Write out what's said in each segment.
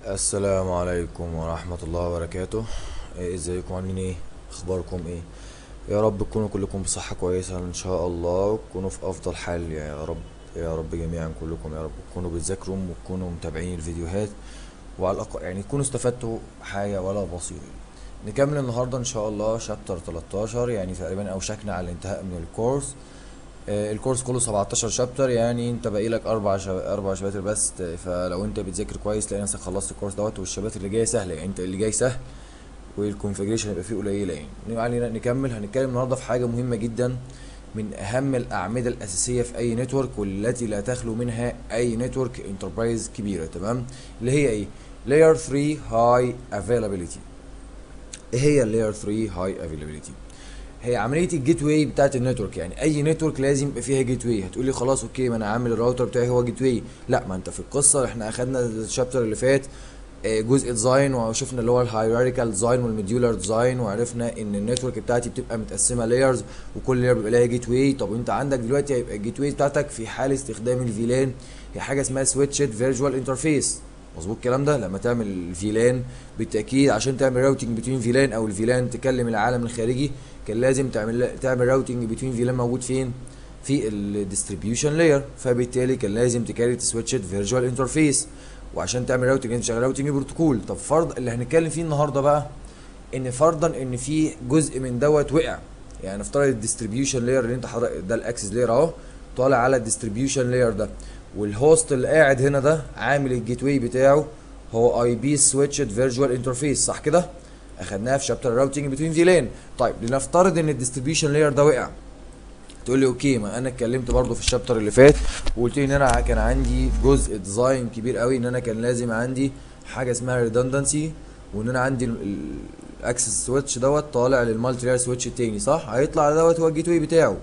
السلام عليكم ورحمة الله وبركاته. ازيكم عاملين ايه؟ اخباركم ايه؟ يا رب تكونوا كلكم بصحة كويسة ان شاء الله، وتكونوا في افضل حال يا رب. يا رب جميعا كلكم يا رب تكونوا بتذاكروا وتكونوا متابعين الفيديوهات، وعلى الاقل يعني تكونوا استفدتوا حاجة ولا بسيطة. نكمل النهاردة ان شاء الله شابتر 13، يعني تقريبا اوشكنا على الانتهاء من الكورس. الكورس كله 17 شابتر، يعني انت باقي لك اربع شباتر بس. فلو انت بتذاكر كويس تلاقي نفسك خلصت الكورس دوت، والشباتر اللي جايه سهله، يعني انت اللي جاي سهل والكونفجريشن هيبقى فيه قليله. يعني علينا نكمل. هنتكلم النهارده في حاجه مهمه جدا، من اهم الاعمده الاساسيه في اي نتورك، والتي لا تخلو منها اي نتورك انتربرايز كبيره. تمام؟ اللي هي ايه؟ لاير 3 هاي افيلابيلتي. ايه هي اللاير 3 هاي افيلابيلتي؟ هي عمليه الجيت واي بتاعت النتورك. يعني اي نتورك لازم يبقى فيها جيت واي. هتقولي خلاص اوكي، ما انا عامل الراوتر بتاعي هو جيت واي. لا، ما انت في القصه احنا اخدنا الشابتر اللي فات جزء ديزاين، وشفنا اللي هو الهيراريكال ديزاين والميديولار ديزاين، وعرفنا ان النتورك بتاعتي بتبقى متقسمه لايرز، وكل لاير بيبقى لها جيت واي. طب انت عندك دلوقتي هيبقى الجيت واي بتاعتك في حال استخدام الفيلان هي حاجه اسمها سويتشد فيرتشوال انترفيس. مظبوط الكلام ده؟ لما تعمل فيلان بالتاكيد عشان تعمل راوتنج بتوين فيلان، او الفيلان تكلم العالم الخارجي، كان لازم تعمل راوتنج بتوين فيلان موجود فين؟ في الديستريبيوشن لاير. فبالتالي كان لازم تكريت سويتشد فيرتشوال انترفيس، وعشان تعمل راوتنج انت شغال راوتنج بروتوكول. طب فرض اللي هنتكلم فيه النهارده بقى، ان فرضا ان في جزء من دوت وقع. يعني نفترض الديستريبيوشن لاير اللي انت حضرتك ده الاكسس لاير اهو، طالع على الديستريبيوشن لاير ده، والهوست اللي قاعد هنا ده عامل الجيت واي بتاعه هو اي بي سويتشد فيرتشوال انترفيس، صح كده؟ اخدناها في شابتر راوتنج بتوين فيلان. طيب لنفترض ان الديستريبيوشن لاير ده وقع. تقول لي اوكي، ما انا اتكلمت برضو في الشابتر اللي فات وقلت لي ان انا كان عندي جزء ديزاين كبير قوي، ان انا كان لازم عندي حاجه اسمها ريدندنسي، وان انا عندي الاكسس سويتش دوت طالع للمالتي لاير سويتش التاني، صح؟ هيطلع على دوت هو الجيت واي بتاعه.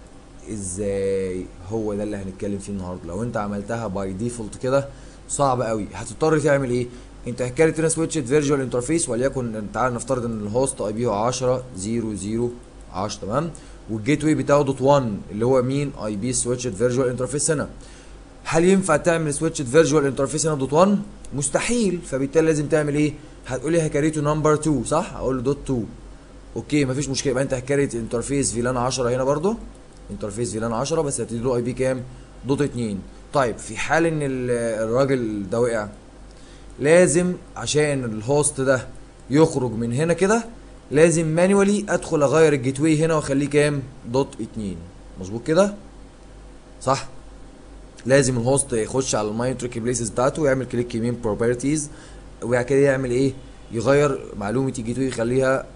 ازاي؟ هو ده اللي هنتكلم فيه النهارده. لو انت عملتها باي ديفولت كده صعب قوي، هتضطر تعمل ايه؟ انت هتكريت هنا سويتشد فيرتشوال انترفيس، وليكن تعال نفترض ان الهوست اي بي هو 10 0 0 10، تمام؟ والجيت واي بتاعه دوت 1 اللي هو مين؟ اي بي سويتشد فيرتشوال انترفيس هنا. هل ينفع تعمل سويتشد فيرتشوال انترفيس هنا دوت 1؟ مستحيل. فبالتالي لازم تعمل ايه؟ هتقولي هكريته نمبر 2، صح؟ هقول له دوت 2. اوكي مفيش مشكله، يبقى انت هكريت انترفيس فيلان 10 هنا برضو، انترفيس فيلان 10، بس هتدي له اي بي كام؟ دوت 2. طيب في حال ان الراجل ده وقع، لازم عشان الهوست ده يخرج من هنا كده لازم مانيوالي ادخل اغير الجيت واي هنا واخليه كام؟ دوت 2. مظبوط كده؟ صح؟ لازم الهوست يخش على الماينتريك بليسز بتاعته ويعمل كليك يمين بروبرتيز، وبعد كده يعمل ايه؟ يغير معلومه الجيت واي يخليها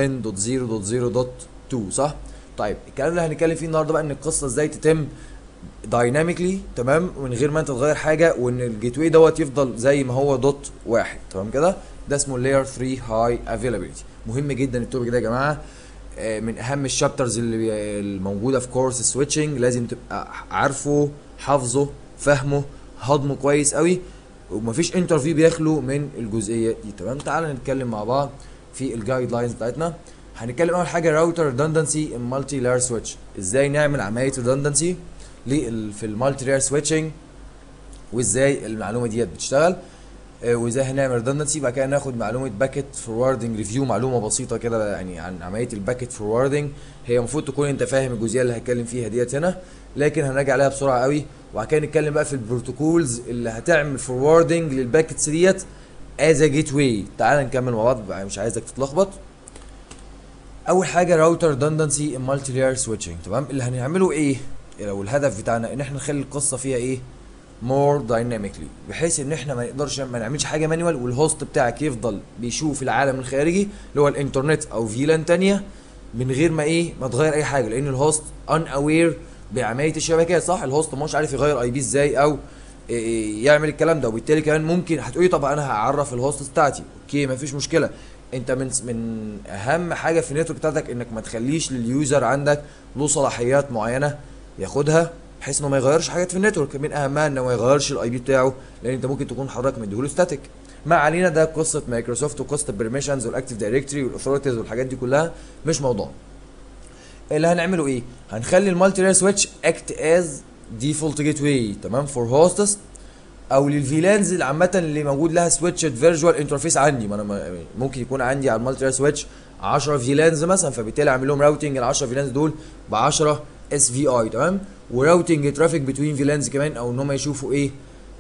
10.0.0.2، صح؟ طيب الكلام اللي هنتكلم فيه النهارده بقى ان القصه ازاي تتم دايناميكلي، تمام؟ من غير ما انت تغير حاجه، وان الجيت واي دوت يفضل زي ما هو دوت واحد، تمام كده؟ ده اسمه لاير 3 هاي افيلابيلتي. مهم جدا التوبيك ده يا جماعه، من اهم الشابترز الموجوده في كورس السويتشنج. لازم تبقى عارفه، حافظه، فاهمه، هضمه كويس قوي، ومفيش انترفيو بيخلو من الجزئيه دي. تمام؟ تعال نتكلم مع بعض في الجايد لاينز بتاعتنا. هنتكلم اول حاجه راوتر ريدندنسي ان مالتي لاير سويتش. ازاي نعمل عمليه ريدندنسي في المالتي لاير سويتشنج، وازاي المعلومه ديت بتشتغل، وازاي هنعمل ريدندنسي. بعد كده ناخد معلومه باكيت فوروردنج ريفيو، معلومه بسيطه كده يعني عن عمليه الباكيت فوروردنج. هي المفروض تكون انت فاهم الجزئيه اللي هتكلم فيها ديت هنا، لكن هنراجع عليها بسرعه قوي. وبعد كده نتكلم بقى في البروتوكولز اللي هتعمل فوروردنج للباكيتس ديت از جيت واي. تعال نكمل مع بعض، مش عايزك تتلخبط. اول حاجه راوتر ريدندنسي ان مالتي لاير سويتشنج، تمام؟ اللي هنعمله ايه؟ لو الهدف بتاعنا ان احنا نخلي القصه فيها ايه؟ مور دايناميكلي، بحيث ان احنا ما نعملش حاجه مانوال، والهوست بتاعك يفضل بيشوف العالم الخارجي اللي هو الانترنت او فيلان تانية من غير ما ايه؟ ما تغير اي حاجه، لان الهوست ان اوير بعمليه الشبكات، صح؟ الهوست مش عارف يغير اي بي ازاي او يعمل الكلام ده. وبالتالي كمان ممكن هتقولي طب انا هعرف الهوست بتاعتي. اوكي مفيش مشكله. انت من اهم حاجه في النتورك بتاعتك انك ما تخليش لليوزر عندك له صلاحيات معينه ياخدها، بحيث انه ما يغيرش حاجات في النتورك. من اهمها انه ما يغيرش الاي بي بتاعه، لان انت ممكن تكون حضرتك مديهوله ستاتيك. ما علينا، ده قصه مايكروسوفت وقصه البرميشنز والاكتيف دايركتوري والاثوريتيز والحاجات دي كلها، مش موضوع. اللي هنعمله ايه؟ هنخلي المالتي لاير سويتش اكت از ديفولت جيت واي، تمام؟ فور هوستس او للفيلانز اللي عامه اللي موجود لها سويتشد فيرجوال انترفيس عندي. ما انا ممكن يكون عندي على المالتي لاير سويتش 10 فيلانز مثلا، فبالتالي اعمل لهم راوتنج ال 10 فيلانز دول ب 10 اس في اي، تمام. وراوتنج ترافيك بتوين فيلانز كمان، او ان هم يشوفوا ايه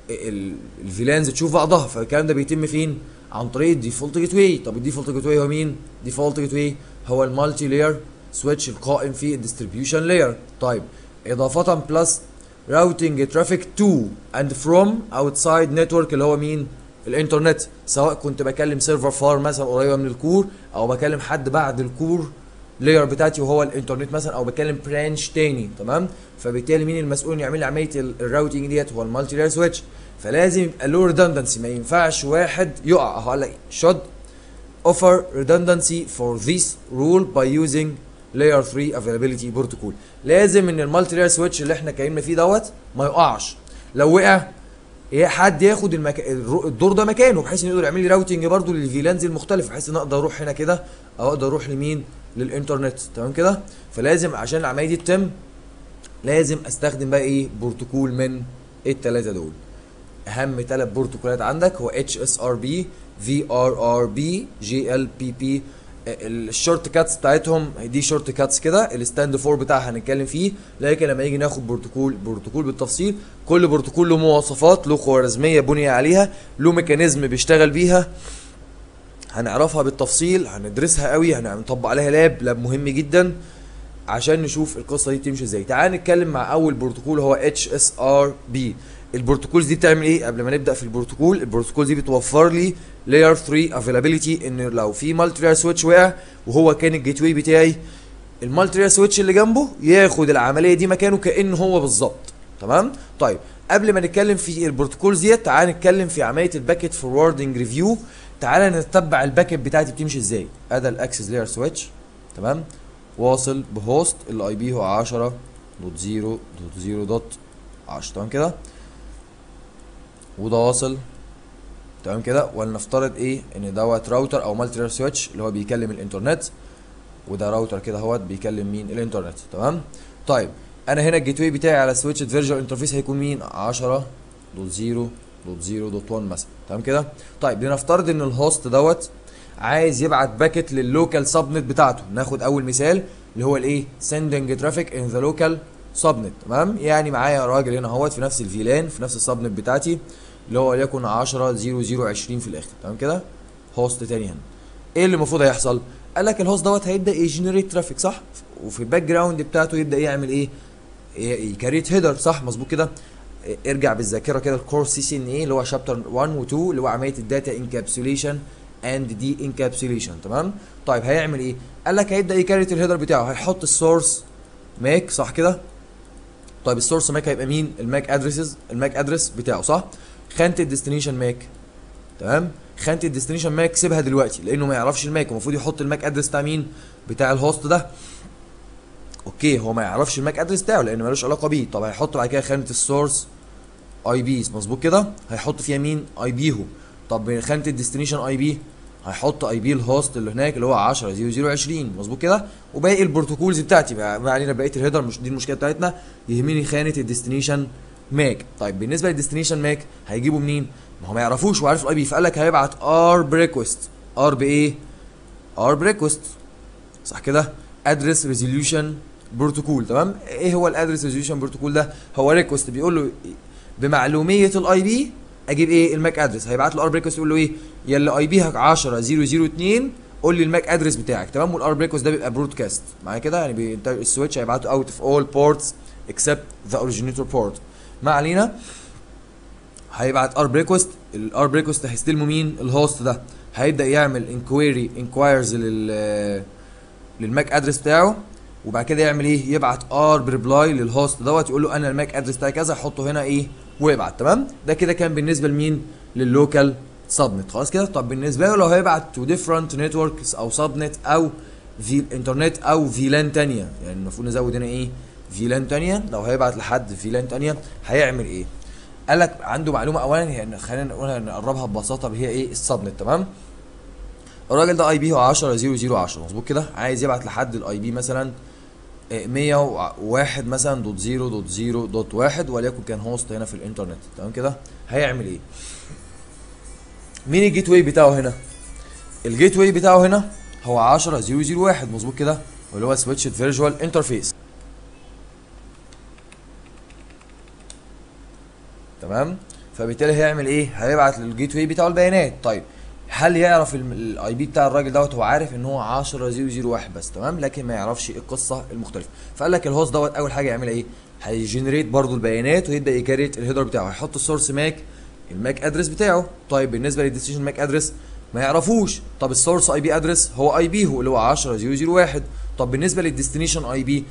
الفيلانز تشوف بعضها. فالكلام ده بيتم فين؟ عن طريق الديفولت جيت واي. طب الديفولت جيت واي هو مين؟ ديفولت جيت واي هو المالتي لاير سويتش القائم في الديستريبيوشن لاير. طيب اضافه بلس راوتنج ترافيك تو اند فروم اوتسايد نتورك اللي هو مين؟ الانترنت، سواء كنت بكلم سيرفر فارم مثلا قريبه من الكور، او بكلم حد بعد الكور لاير بتاعتي وهو الانترنت مثلا، او بكلم برانش تاني، تمام. فبالتالي مين المسؤول انه يعمل لي عمليه الراوتنج ديت؟ هو المالتي لاير سويتش. فلازم يبقى له ريدندنسي، ما ينفعش واحد يقع. اهو قال لك should offer redundancy for this rule by using layer 3 availability protocol. لازم ان المالتي لاير سويتش اللي احنا اتكلمنا فيه دوت ما يقعش. لو وقع حد ياخد الدور ده مكانه، بحيث انه يقدر يعمل لي راوتنج برده للفيلانز المختلفه، بحيث ان اقدر اروح هنا كده او اقدر اروح لمين؟ للانترنت، تمام كده. فلازم عشان العمليه دي تتم لازم استخدم بقى ايه؟ بروتوكول من الثلاثه دول. اهم ثلاث بروتوكولات عندك هو اتش اس ار بي، في ار ار بي، جي ال بي بي. الشورت كاتس بتاعتهم دي شورت كاتس كده، الستاند فور بتاعها هنتكلم فيه، لكن لما يجي ناخد بروتوكول بالتفصيل، كل بروتوكول له مواصفات، له خوارزميه بني عليها، له ميكانيزم بيشتغل بيها، هنعرفها بالتفصيل، هندرسها قوي، هنطبق عليها لاب مهم جدا عشان نشوف القصه دي تمشي ازاي. تعال نتكلم مع اول بروتوكول هو اتش اس ار بي. البروتوكولز دي بتعمل ايه؟ قبل ما نبدا في البروتوكول دي بتوفر لي لاير 3 افيلابيلتي، ان لو في مالتي لاير سويتش وقع وهو كان الجيت واي بتاعي، المالتي لاير سويتش اللي جنبه ياخد العمليه دي مكانه كانه هو بالظبط، تمام. طيب قبل ما نتكلم في البروتوكولز ديت، تعال نتكلم في عمليه الباكيت فوروردنج ريفيو. تعال نتبع الباكيت بتاعتي بتمشي ازاي. ادي الاكسس لاير سويتش، تمام، واصل بهوست الاي بي هو 10.0.0.10، تمام كده، وده واصل، تمام كده. ولنفترض ايه؟ ان دوت راوتر او مالتي لاير سويتش اللي هو بيكلم الانترنت، وده راوتر كده اهوت بيكلم مين؟ الانترنت، تمام. طيب انا هنا الجيت واي بتاعي على سويتش فيرجوال انترفيس هيكون مين؟ 10.0.0.1 مثلا، تمام كده. طيب لنفترض ان الهوست دوت عايز يبعت باكيت لللوكال سبنت بتاعته. ناخد اول مثال اللي هو الايه؟ sending traffic in the local subnet، تمام. يعني معايا راجل هنا اهوت في نفس الفيلان في نفس السبنت بتاعتي اللي هو وليكن 10.0.0.20 في الاخر، تمام كده. هوست تاني هنا، ايه اللي المفروض هيحصل؟ قال لك الهوست دوت هيبدا يجنريت ترافيك، صح؟ وفي الباك جراوند بتاعته يبدا يعمل ايه؟ يكريت هيدر، صح؟ مظبوط كده. ارجع بالذاكره كده الكورس سي سي ان اي اللي هو شابتر 1 و 2 اللي هو عمليه الداتا انكابسوليشن اند دي انكابسوليشن، تمام. طيب هيعمل ايه؟ قال لك هيبدا يكريت الهيدر بتاعه، هيحط السورس ماك، صح كده. طيب السورس ماك هيبقى مين؟ الماك ادرس بتاعه، صح. خانه الديستنيشن ماك، تمام. خانه الديستنيشن ماك سيبها دلوقتي لانه ما يعرفش الماك، المفروض يحط الماك ادرس بتاع مين؟ بتاع الهوست ده. اوكي، هو ما يعرفش الماك ادرس بتاعه لانه مالوش علاقه بيه. طب هيحط بعد كده خانه السورس اي بيز، مظبوط كده. هيحط فيها مين؟ اي بي هو. طب خانه الديستنيشن اي بي هيحط اي بي الهوست اللي هناك اللي هو 10.0.0.20، مظبوط كده. وباقي البروتوكولز بتاعتي ما علينا بقيه الهيدر، مش دي المشكله بتاعتنا، يهمني خانه الديستنيشن ماك. طيب بالنسبه للديستنيشن ماك هيجيبه منين؟ ما هو ما يعرفوش وعارف الاي بي، فقال لك هيبعت ار بريكوست. ار بايه؟ ار بريكوست، صح كده. ادرس ريزوليوشن بروتوكول، تمام. ايه هو الادرس ريزوليوشن بروتوكول ده؟ هو ريكوست بيقول له بمعلوميه الاي بي اجيب ايه؟ الماك ادرس. هيبعت له ار بريكوست يقول له ايه؟ يلا اي بي 10.0.0.2 قول لي الماك ادرس بتاعك، تمام. والار بريكوست ده بيبقى برودكاست معايا كده، يعني السويتش هيبعته اوت اوف اول بورتس اكسبت ذا اوريجينيتور بورت. ما علينا. هيبعت ار بريكوست، الار بريكوست هيستلمه مين؟ الهوست ده. هيبدا يعمل انكوايرز للماك ادرس بتاعه، وبعد كده يعمل ايه؟ يبعت ار بريبلاي للهوست دوت يقول له انا الماك ادرس بتاعي كذا، حطه هنا ايه ويبعت، تمام. ده كده كان بالنسبه لمين؟ لللوكال سبنت، خلاص كده. طب بالنسبه له لو هيبعت تو ديفرنت نتوركس او سبنت او في انترنت او فيلان تانية، يعني المفروض نزود هنا ايه؟ فيلان تانية. لو هيبعت لحد فيلان تانية هيعمل ايه؟ قال لك عنده معلومه اولا، يعني خلينا نقولها نقربها ببساطه، هي ايه؟ السبنت، تمام. الراجل ده اي بي هو 10.0.0.10، مظبوط كده. عايز يبعت لحد الاي بي مثلا 101 مثلا دوت 0 دوت 0 دوت 1 وليكن كان هوست هنا في الانترنت. تمام كده. هيعمل ايه؟ مين الجيت واي بتاعه هنا؟ الجيت واي بتاعه هنا هو 10001 مظبوط كده، واللي هو سويتشد فيرجوال انترفيس. تمام. فبالتالي هيعمل ايه؟ هيبعت للجيت واي بتاعه البيانات. طيب هل يعرف الاي بي بتاع الراجل دوت؟ هو عارف ان هو 10001 بس، تمام، لكن ما يعرفش القصه المختلفه. فقال لك الهوست دوت اول حاجه يعمل ايه؟ هيجنريت برضو البيانات ويبدا يكريت الهيدر بتاعه، هيحط السورس ماك الماك ادرس بتاعه. طيب بالنسبه للديستنيشن ماك ادرس ما يعرفوش. طب السورس اي بي ادرس هو اي بي هو اللي هو 10001. طب بالنسبه للديستنيشن اي بي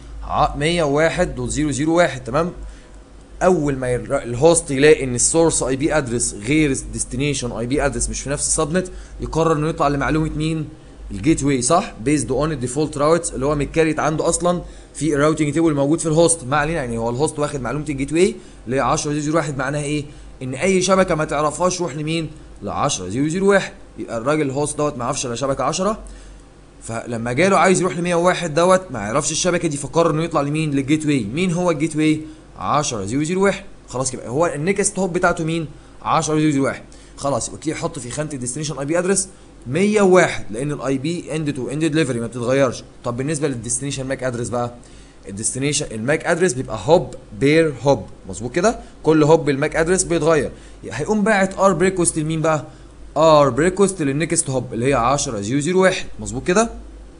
101.001. تمام. اول ما الهوست يلاقي ان السورس اي بي ادرس غير الديستنيشن اي بي ادرس مش في نفس السبنت، يقرر انه يطلع لمعلومه مين؟ الجيت واي، صح؟ بيزد اون الديفولت راوتس اللي هو متكريت عنده اصلا في الراوتنج تيبل موجود في الهوست. ما علينا، يعني هو الهوست واخد معلومه الجيت واي اللي هي 10.0.0.1. معناها ايه؟ ان اي شبكه ما تعرفهاش روح لمين؟ ل 10.0.0.1. يبقى الراجل الهوست دوت ما يعرفش الا شبكه 10، فلما جاله عايز يروح ل 101 دوت ما يعرفش الشبكه دي، فقرر انه يطلع لمين؟ للجيت واي. مين هو الجيت واي؟ 10.0.0.1. خلاص كده هو النكست هوب بتاعته مين؟ 10.0.0.1. خلاص يبقى كده يحط في خانه الديستنيشن اي بي ادرس 101 لان الاي بي اند تو اند ديليفري ما بتتغيرش. طب بالنسبه للديستنيشن ماك ادرس بقى، الديستنيشن الماك ادرس بيبقى هوب بير هوب مظبوط كده، كل هوب الماك ادرس بيتغير. هيقوم باعت ار بريكوست لمين بقى؟ ار بريكوست للنكست هوب اللي هي 10.0.0.1 مظبوط كده.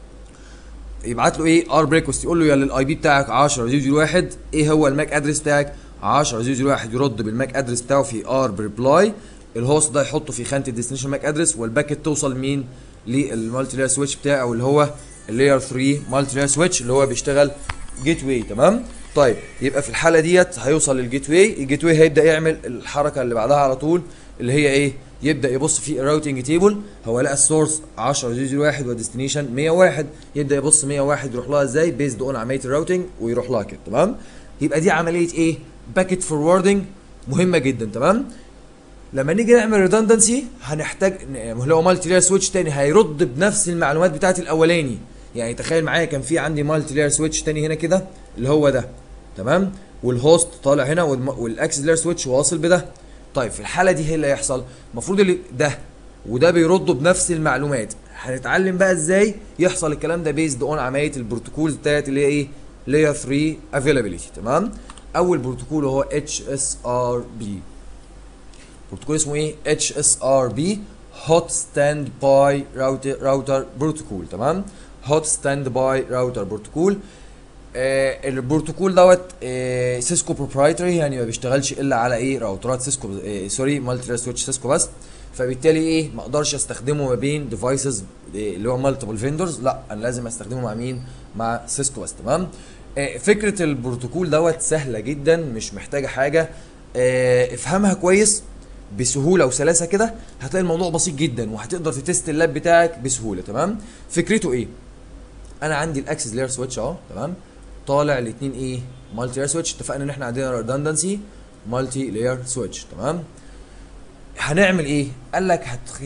يبعت له ايه؟ ار بريكوست، يقول له يا للاي بي بتاعك 10.0.0.1 ايه هو الماك ادرس بتاعك؟ 10.0.0.1. يرد بالماك ادرس بتاعه في ار بريبلاي، الهوست ده يحطه في خانه الديستنيشن ماك ادرس، والباكت توصل مين؟ للمالتي لاير سويتش بتاعه اللي هو اللاير 3 مالتي لاير سويتش اللي هو بيشتغل جيت واي. تمام. طيب يبقى في الحاله ديت هيوصل للجيت واي، الجيت واي هيبدا يعمل الحركه اللي بعدها على طول اللي هي ايه؟ يبدا يبص في الراوتنج تيبل، هو لقى السورس 10.0.0.1 والديستنيشن 101، يبدا يبص 101 يروح لها ازاي؟ بيزد اون عمليه الراوتنج ويروح لها كده. تمام. يبقى دي عمليه ايه؟ باكيت فوروردنج مهمه جدا. تمام. لما نيجي نعمل ريدندنسي هنحتاج اللي هو مالتي لاير سويتش تاني هيرد بنفس المعلومات بتاعت الاولاني. يعني تخيل معايا كان في عندي مالتي لاير سويتش تاني هنا كده اللي هو ده، تمام، والهوست طالع هنا والاكسس لاير سويتش واصل بده. طيب في الحاله دي ايه اللي هيحصل؟ المفروض اللي ده وده بيردوا بنفس المعلومات. هنتعلم بقى ازاي يحصل الكلام ده بيزد اون عمليه البروتوكول بتاعت اللي هي ايه؟ لاير 3 افيلابيلتي. تمام. اول بروتوكول هو اتش اس ار بي. بروتوكول اسمه ايه؟ اتش اس ار بي هوت ستاند باي راوتر بروتوكول. تمام. هوت ستاند باي راوتر بروتوكول. البروتوكول دوت سيسكو بروبرايتري، يعني ما بيشتغلش الا على ايه؟ راوترات سيسكو، سوري مالتي لاير سويتش سيسكو بس. فبالتالي ايه؟ ما اقدرش استخدمه ما بين ديفايسز اللي هو مالتيبل فيندرز، لا انا لازم استخدمه مع مين؟ مع سيسكو بس. تمام. فكره البروتوكول دوت سهله جدا، مش محتاجه حاجه، افهمها كويس بسهوله وسلاسه كده، هتلاقي الموضوع بسيط جدا وهتقدر تتست اللاب بتاعك بسهوله. تمام. فكرته ايه؟ انا عندي الاكسس لاير سويتش اهو، تمام، طالع الاثنين ايه؟ مالتي لاير سويتش. اتفقنا ان احنا عندنا ريدندنسي مالتي لاير سويتش. تمام. هنعمل ايه؟ قال لك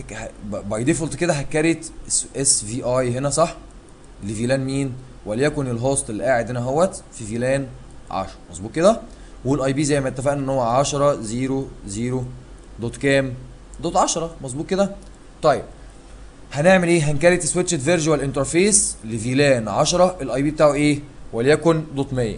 باي ديفولت كده هتكريت اس في اي هنا، صح؟ لفيلان مين؟ وليكن الهوست اللي قاعد هنا اهوت في فيلان 10 مظبوط كده، والاي بي زي ما اتفقنا ان هو 10.0.0 دوت كام؟ دوت 10 مظبوط كده. طيب هنعمل ايه؟ هنكريت سويتشد فيرجوال انترفيس لفيلان 10 الاي بي بتاعه ايه؟ وليكن دوت 100،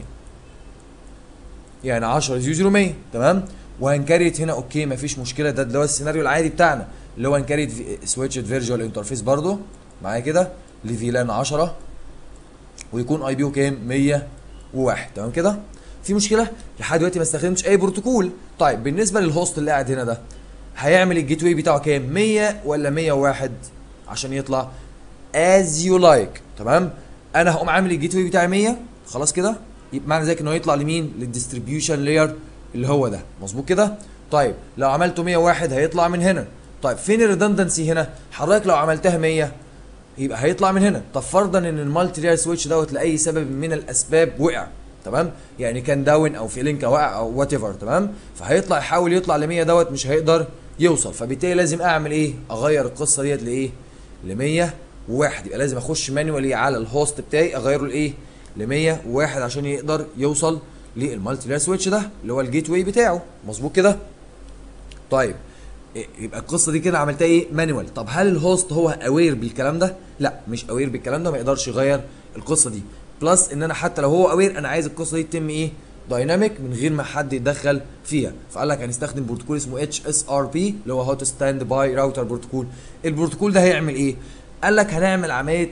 يعني 10.0.0.100. تمام. وهنكريت هنا اوكي مفيش مشكله، ده اللي هو السيناريو العادي بتاعنا اللي هو هنكريت سويتشد فيرجوال انترفيس برضو معايا كده لفيلان 10 ويكون اي بي كام؟ 101. تمام كده. في مشكله؟ لحد دلوقتي ما استخدمتش اي بروتوكول. طيب بالنسبه للهوست اللي قاعد هنا ده هيعمل الجيت واي بتاعه كام؟ 100 ولا 101 عشان يطلع از يو لايك. تمام. انا هقوم عامل الجيت واي بتاعي 100 خلاص كده، يبقى معنى ذلك انه هيطلع لمين؟ للديستريبيوشن لاير اللي هو ده مظبوط كده. طيب لو عملته 101 هيطلع من هنا. طيب فين الريدندنسي هنا؟ حضرتك لو عملتها 100 يبقى هيطلع من هنا. طب فرضا ان المالتي لاير سويتش دوت لاي سبب من الاسباب وقع، تمام، يعني كان داون او في لينك وقع او وات ايفر، تمام، فهيطلع يحاول يطلع ل 100 دوت مش هيقدر يوصل، فبالتالي لازم اعمل ايه؟ اغير القصه ديت لايه؟ ل 101. يبقى لازم اخش مانوالي على الهوست بتاعي اغيره لايه؟ ل 101 عشان يقدر يوصل للمالتي لاير سويتش ده اللي هو الجيت واي بتاعه. مظبوط كده؟ طيب يبقى القصه دي كده عملتها ايه؟ مانوال. طب هل الهوست هو اوير بالكلام ده؟ لا مش اوير بالكلام ده، ما يقدرش يغير القصه دي. بلس ان انا حتى لو هو اوير انا عايز القصه دي تتم ايه؟ دايناميك من غير ما حد يتدخل فيها. فقال لك هنستخدم بروتوكول اسمه اتش اس ار بي اللي هو هوت ستاند باي راوتر بروتوكول. البروتوكول ده هيعمل ايه؟ قال لك هنعمل عمليه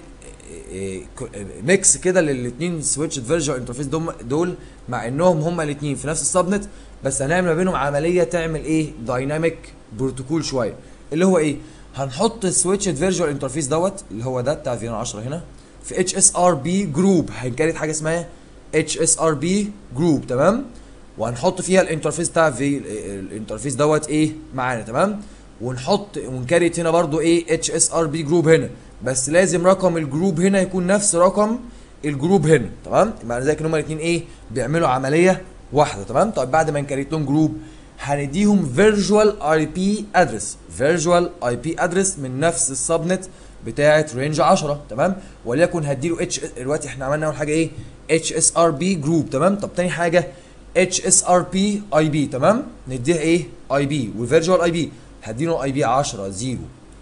ميكس كده للاثنين سويتش فيرجوال انترفيس دول مع انهم هما الاثنين في نفس السبنت، بس هنعمل ما بينهم عمليه تعمل ايه؟ دايناميك بروتوكول شويه. اللي هو ايه؟ هنحط السويتش فيرجوال انترفيس دوت اللي هو ده بتاع فينا 10 هنا في اتش اس ار بي جروب، هنكريت حاجه اسمها اتش اس ار بي جروب. تمام؟ وهنحط فيها الانترفيس بتاع في الانترفيس دوت ايه معانا. تمام؟ ونحط ونكريت هنا برضو ايه؟ اتش اس ار بي جروب هنا، بس لازم رقم الجروب هنا يكون نفس رقم الجروب هنا. تمام؟ معنى ذلك ان هما الاثنين ايه؟ بيعملوا عمليه واحده. تمام؟ طيب بعد ما نكريت لهم جروب هنديهم فيرجوال اي بي ادرس، فيرجوال اي بي ادرس من نفس السبنت بتاعه رينج 10. تمام؟ وليكن هديله اتش، دلوقتي احنا عملنا اول حاجه ايه؟ اتش اس ار بي جروب. تمام؟ طب تاني حاجه اتش اس ار بي اي بي. تمام؟ نديها ايه؟ اي بي وفيرجوال اي بي، هديله اي بي 10 0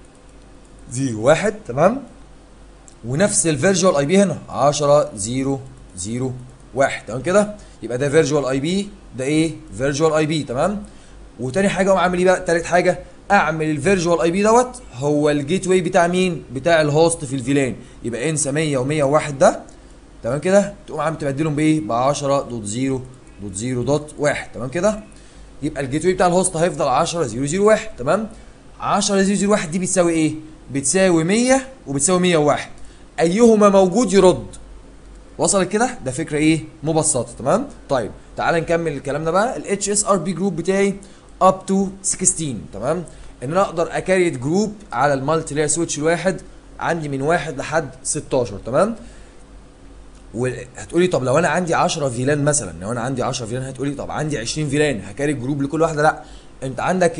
0 1. تمام؟ ونفس الفيرجوال اي بي هنا 10 0 0 1. تمام كده؟ يبقى ده فيرجوال اي بي، ده ايه؟ فيرجوال اي بي. تمام؟ وتاني حاجه اقوم عامل ايه بقى؟ تالت حاجه اعمل الفيرجوال اي بي دوت هو الجيت واي بتاع مين؟ بتاع الهوست في الفيلان. يبقى انسى 100 و101 ده. تمام كده؟ تقوم عامل تبدلهم بايه؟ ب 10.0.0.1. تمام كده؟ يبقى الجيت واي بتاع الهوست هيفضل 10.0.0.1. تمام؟ 10.0.0.1 دي بتساوي ايه؟ بتساوي 100 وبتساوي 101. ايهما موجود يرد. وصلت كده؟ ده فكره ايه؟ مبسطه. تمام؟ طيب تعال نكمل الكلام ده بقى. الاتش اس ار بي جروب بتاعي اب تو 16. تمام؟ ان انا اقدر اكريت جروب على المالتي لاير سويتش الواحد عندي من 1 لحد 16. تمام؟ وهتقولي طب لو انا عندي 10 فيلان مثلا، لو انا عندي 10 فيلان هتقولي طب عندي 20 فيلان هكاري جروب لكل واحده. لا، انت عندك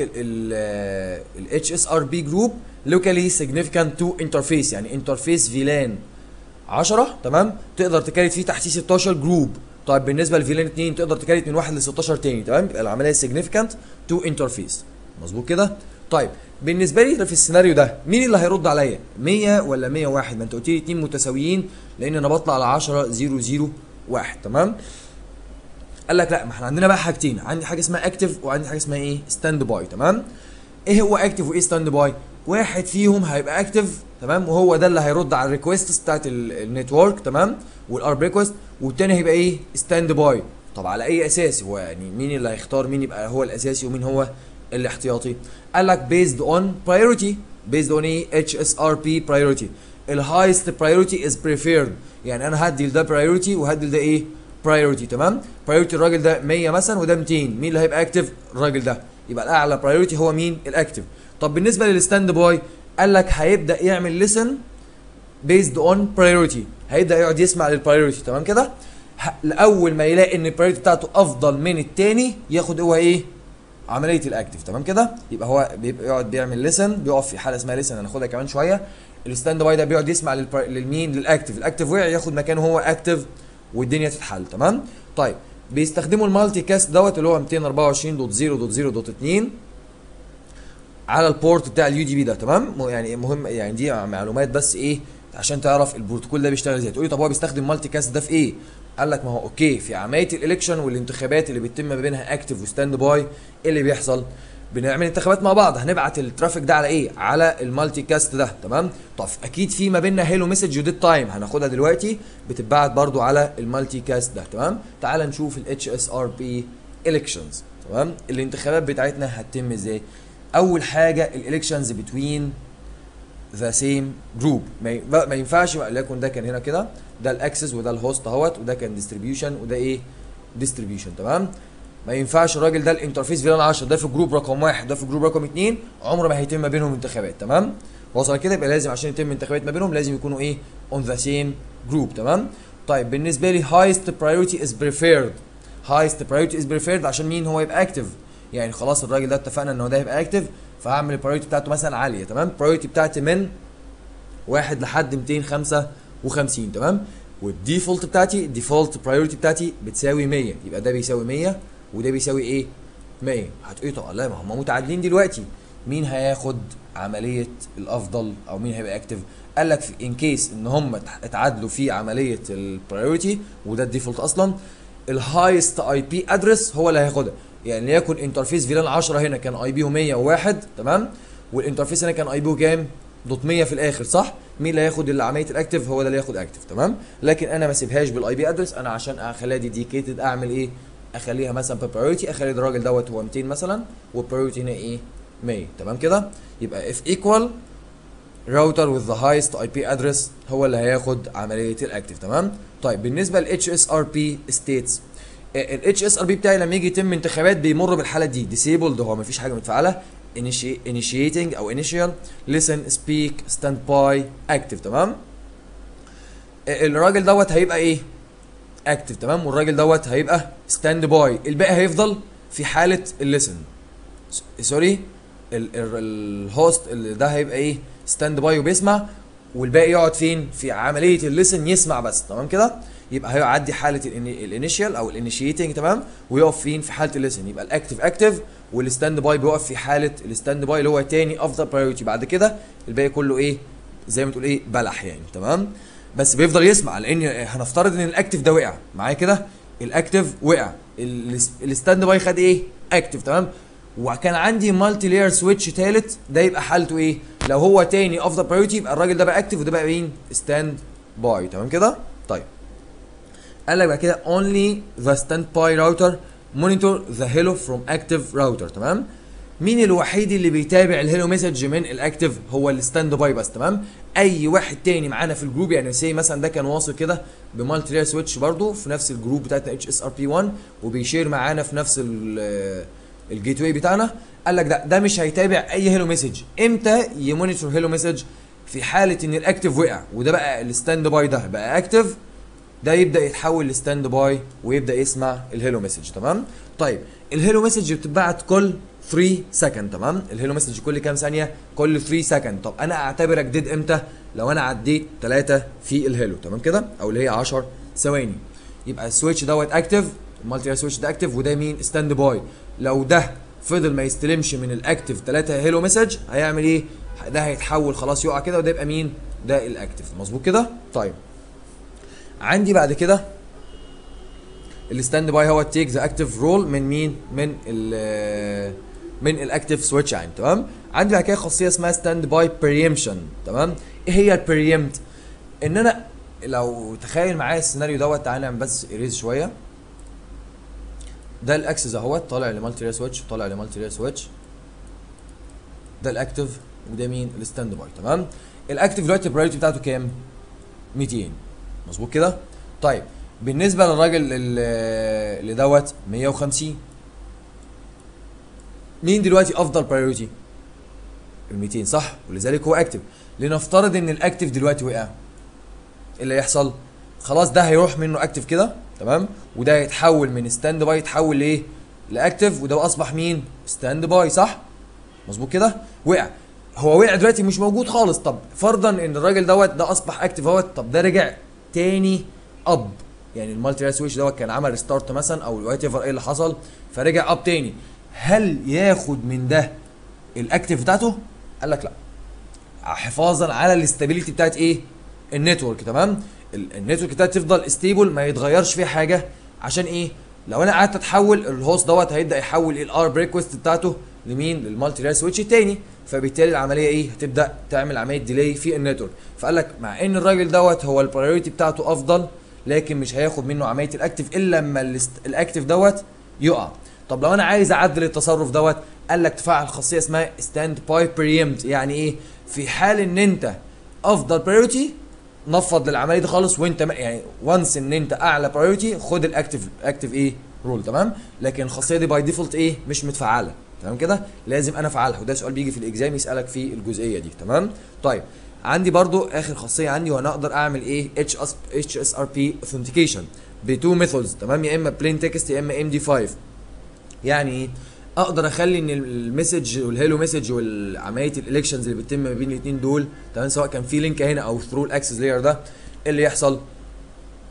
ال اتش اس ار بي جروب لوكالي سيجنيفيكانت تو انترفيس، يعني انترفيس فيلان 10. تمام؟ تقدر تكاريت فيه تحتيه 16 جروب. طيب بالنسبه لفيلان 2 تقدر تكاريت من 1 ل 16 تاني. تمام؟ يبقى العمليه سيجنيفيكانت تو انترفيس. مظبوط كده؟ طيب بالنسبه لي في السيناريو ده مين اللي هيرد عليا؟ 100 ولا 101؟ ما انت قلت لي اتنين متساويين لان انا بطلع على 10 0 0 1. تمام؟ قال لك لا، ما احنا عندنا بقى حاجتين، عندي حاجه اسمها اكتف وعندي حاجه اسمها ايه؟ ستاند باي. تمام؟ ايه هو اكتف وايه ستاند باي؟ واحد فيهم هيبقى اكتف، تمام، وهو ده اللي هيرد على الريكويستس بتاعت النتورك، تمام، والارب ريكوست، والتاني هيبقى ايه؟ ستاند باي. طب على اي اساس؟ هو يعني مين اللي هيختار مين يبقى هو الاساسي ومين هو الاحتياطي؟ قال لك based on priority. based on ايه؟ HSRP priority. الهايست priority is preferred، يعني انا هدي لده priority وهدي لده ايه؟ priority. تمام؟ priority الراجل ده 100 مثلا وده 200، مين اللي هيبقى اكتف؟ الراجل ده. يبقى الاعلى priority هو مين؟ الاكتف. طب بالنسبه للستاند باي قال لك هيبدا يعمل listen based on priority، هيبدا يقعد يسمع للبرايورتي. تمام كده؟ اول ما يلاقي ان البرايورتي بتاعته افضل من التاني ياخد هو ايه؟ عمليه الاكتف. تمام كده؟ يبقى هو بيبقى يقعد بيعمل ليسن، بيقف في حاله اسمها ليسن هناخدها كمان شويه. الستاند باي ده بيقعد يسمع للمين؟ للاكتف. الاكتف وقع ياخد مكانه هو اكتف والدنيا تتحل. تمام؟ طيب بيستخدموا المالتي كاست دوت اللي هو 224.0.0.2 على البورت بتاع اليو دي بي ده. تمام؟ يعني مهم، يعني دي معلومات بس ايه عشان تعرف البروتوكول ده بيشتغل ازاي. تقولي طب هو بيستخدم مالتي كاست ده في ايه؟ قال لك ما هو اوكي في عمليه الالكشن والانتخابات اللي بيتم ما بينها اكتف وستاند باي، ايه اللي بيحصل؟ بنعمل انتخابات مع بعض، هنبعت الترافيك ده على ايه؟ على المالتي كاست ده. تمام؟ طب اكيد في ما بيننا هيلو مسج وديت تايم هناخدها دلوقتي بتتبعت برضو على المالتي كاست ده. تمام؟ تعال نشوف الاتش اس ار بي الكشنز. تمام؟ الانتخابات بتاعتنا هتتم ازاي؟ اول حاجه الالكشنز بتوين ذا سيم جروب، ما ينفعش ليكن ده كان هنا كده، ده الاكسس وده الهوست اهوت، وده كان ديستريبيوشن وده ايه؟ ديستريبيوشن. تمام؟ ما ينفعش الراجل ده الانترفيس فيلان 10 ده في جروب رقم 1 ده في جروب رقم 2، عمره ما هيتم ما بينهم انتخابات. تمام؟ وصل كده؟ يبقى لازم عشان يتم انتخابات ما بينهم لازم يكونوا ايه؟ اون ذا سيم جروب. تمام؟ طيب بالنسبه لي هايست برايورتي از بريفيرد. هايست برايورتي از بريفيرد عشان مين؟ هو يبقى اكتف. يعني خلاص الراجل ده اتفقنا ان هو ده يبقى اكتف، فهعمل البرايورتي بتاعته مثلا عاليه. تمام؟ البرايورتي بتاعتي من 1 لحد 255. تمام؟ والديفولت بتاعتي الديفولت برايورتي بتاعتي بتساوي 100، يبقى ده بيساوي 100 وده بيساوي ايه 100. هتقولي طب لا ما هم متعادلين دلوقتي، مين هياخد عمليه الافضل او مين هيبقى اكتف؟ قال لك ان كيس ان هم اتعادلوا في عمليه البرايورتي وده الديفولت اصلا، الهايست اي بي ادرس هو اللي هياخدها. يعني ليكن انترفيس فيلان 10 هنا كان اي بي 101 تمام، والانترفيس هنا كان اي بي كام دوت 100 في الاخر صح؟ مين اللي هياخد عمليه الاكتف؟ هو ده اللي هياخد اكتف تمام. لكن انا ما اسيبهاش بالاي بي ادرس، انا عشان اخليها ديديكيتد اعمل ايه؟ اخليها مثلا ببرايورتي، اخلي الراجل دوت هو 200 مثلا والبرايورتي هنا ايه 100 تمام كده. يبقى اف ايكوال راوتر with the highest IP address هو اللي هياخد عمليه الاكتف تمام. طيب بالنسبه لل HSRP states، ال HSRP بتاعي لما يجي يتم انتخابات بيمر بالحاله دي disabled، هو مفيش حاجه متفعله، initiating او initial listen speak stand by active تمام. الراجل دوت هيبقى ايه active تمام، والراجل دوت هيبقى stand by، الباقي هيفضل في حاله الليسن سوري الهوست اللي ده هيبقى ايه ستاند باي وبيسمع، والباقي يقعد فين في عمليه الليسن يسمع بس تمام كده. يبقى هيعدي حاله الانيشال او الانيشيتنج تمام، ويقف فين في حاله الليسن. يبقى الاكتف اكتف والستاند باي بيقف في حاله الستاند باي اللي هو تاني افضل برايورتي، بعد كده الباقي كله ايه زي ما تقول ايه بلح يعني تمام، بس بيفضل يسمع. لان هنفترض ان الاكتف ده وقع معايا كده، الاكتف وقع، الستاند باي خد ايه اكتف تمام، وكان عندي مالتي لاير سويتش ثالث، ده يبقى حالته ايه؟ لو هو تاني افضل برايورتي يبقى الراجل ده بقى اكتف وده بقى مين؟ ستاند باي تمام كده. طيب قال لك بقى كده only the standby router monitor the hello from active router تمام. مين الوحيد اللي بيتابع الهيلو مسج من الاكتف؟ هو الستاند باي بس تمام. اي واحد تاني معانا في الجروب، يعني سي مثلا ده كان واصل كده بمالتي لاير سويتش برضه في نفس الجروب بتاعتنا اتش اس ار بي 1 وبيشير معانا في نفس الجيت واي بتاعنا، قال لك ده مش هيتابع اي هيلو مسج. امتى يمونيتور هيلو مسج؟ في حاله ان الاكتف وقع وده بقى الستاند باي ده بقى اكتف، ده يبدا يتحول لستاند باي ويبدا يسمع الهيلو مسج تمام. طيب الهيلو مسج بتتبعت كل 3 سكند تمام، الهيلو مسج كل كام ثانيه؟ كل 3 سكند. طب انا اعتبرك ديد امتى؟ لو انا عديت 3 في الهيلو تمام كده، او اللي هي 10 ثواني. يبقى السويتش دوت اكتف، المالتي سويتش ده اكتف وده مين؟ ستاند باي. لو ده فضل ما يستلمش من الاكتف 3 هيلو مسج هيعمل ايه؟ ده هيتحول خلاص يقع كده، وده يبقى مين؟ ده الاكتف مظبوط كده. طيب عندي بعد كده الستاند باي هو تيك ذا اكتف رول من مين؟ من الاكتف سويتش عندي تمام. عندي بعد كده خاصيه اسمها ستاند باي بريمشن تمام. ايه هي البريمت؟ ان انا لو تخيل معايا السيناريو دوت، تعالى نعمل بس اريز شويه. ده الاكسس اهوت طالع لمالتي لاير سويتش وطالع لمالتي لاير سويتش، ده الاكتف وده مين؟ الستاند باي تمام. الاكتف دلوقتي البرايورتي بتاعته كام؟ 200 مظبوط كده. طيب بالنسبه للراجل اللي دوت 150، مين دلوقتي افضل برايورتي؟ ال 200 صح، ولذلك هو اكتف. لنفترض ان الاكتف دلوقتي وقع، ايه اللي هيحصل؟ خلاص ده هيروح منه اكتف كده تمام، وده هيتحول من ستاند باي يتحول لايه؟ لاكتف، وده اصبح مين؟ ستاند باي صح؟ مظبوط كده. وقع، هو وقع دلوقتي مش موجود خالص. طب فرضا ان الراجل دوت ده اصبح اكتف اهوت، طب ده رجع تاني اب، يعني المالتي لاير سويتش دوت كان عمل ريستارت مثلا او وات ايفر ايه اللي حصل فرجع اب تاني، هل ياخد من ده الاكتف بتاعته؟ قال لك لا، حفاظا على الاستابيليتي بتاعت ايه؟ النتورك تمام. النتورك بتاعتي تفضل ستيبل ما يتغيرش فيها حاجه. عشان ايه؟ لو انا قعدت اتحول الهوست دوت هيبدا يحول الار بريكوست بتاعته لمين؟ للمالتي لاير سويتش التاني، فبالتالي العمليه ايه؟ هتبدا تعمل عمليه ديلي في النتورك. فقال لك مع ان الراجل دوت هو البرايورتي بتاعته افضل، لكن مش هياخد منه عمليه الاكتف الا لما الاكتف دوت يقع. طب لو انا عايز اعدل التصرف دوت، قال لك تفعل خاصيه اسمها ستاند باي بريمت. يعني ايه؟ في حال ان انت افضل برايورتي نفض للعمليه دي خالص، وانت يعني وانس ان انت اعلى برايورتي خد الاكتف ايه؟ رول تمام. لكن الخاصيه دي باي ديفولت ايه؟ مش متفعله تمام كده، لازم انا افعلها، وده سؤال بيجي في الاكزام يسالك في الجزئيه دي تمام. طيب عندي برضو اخر خاصيه عندي، وانا اقدر اعمل ايه؟ اتش اس ار بي اوثنتيكيشن بتو ميثودز تمام، يا اما بلين تكست يا اما ام دي 5. يعني ايه؟ اقدر اخلي ان المسج والهيلو مسج والعمليه الالكشنز اللي بتتم ما بين الاثنين دول تمام، سواء كان في لينك هنا او ثرو الاكسس لاير ده، اللي يحصل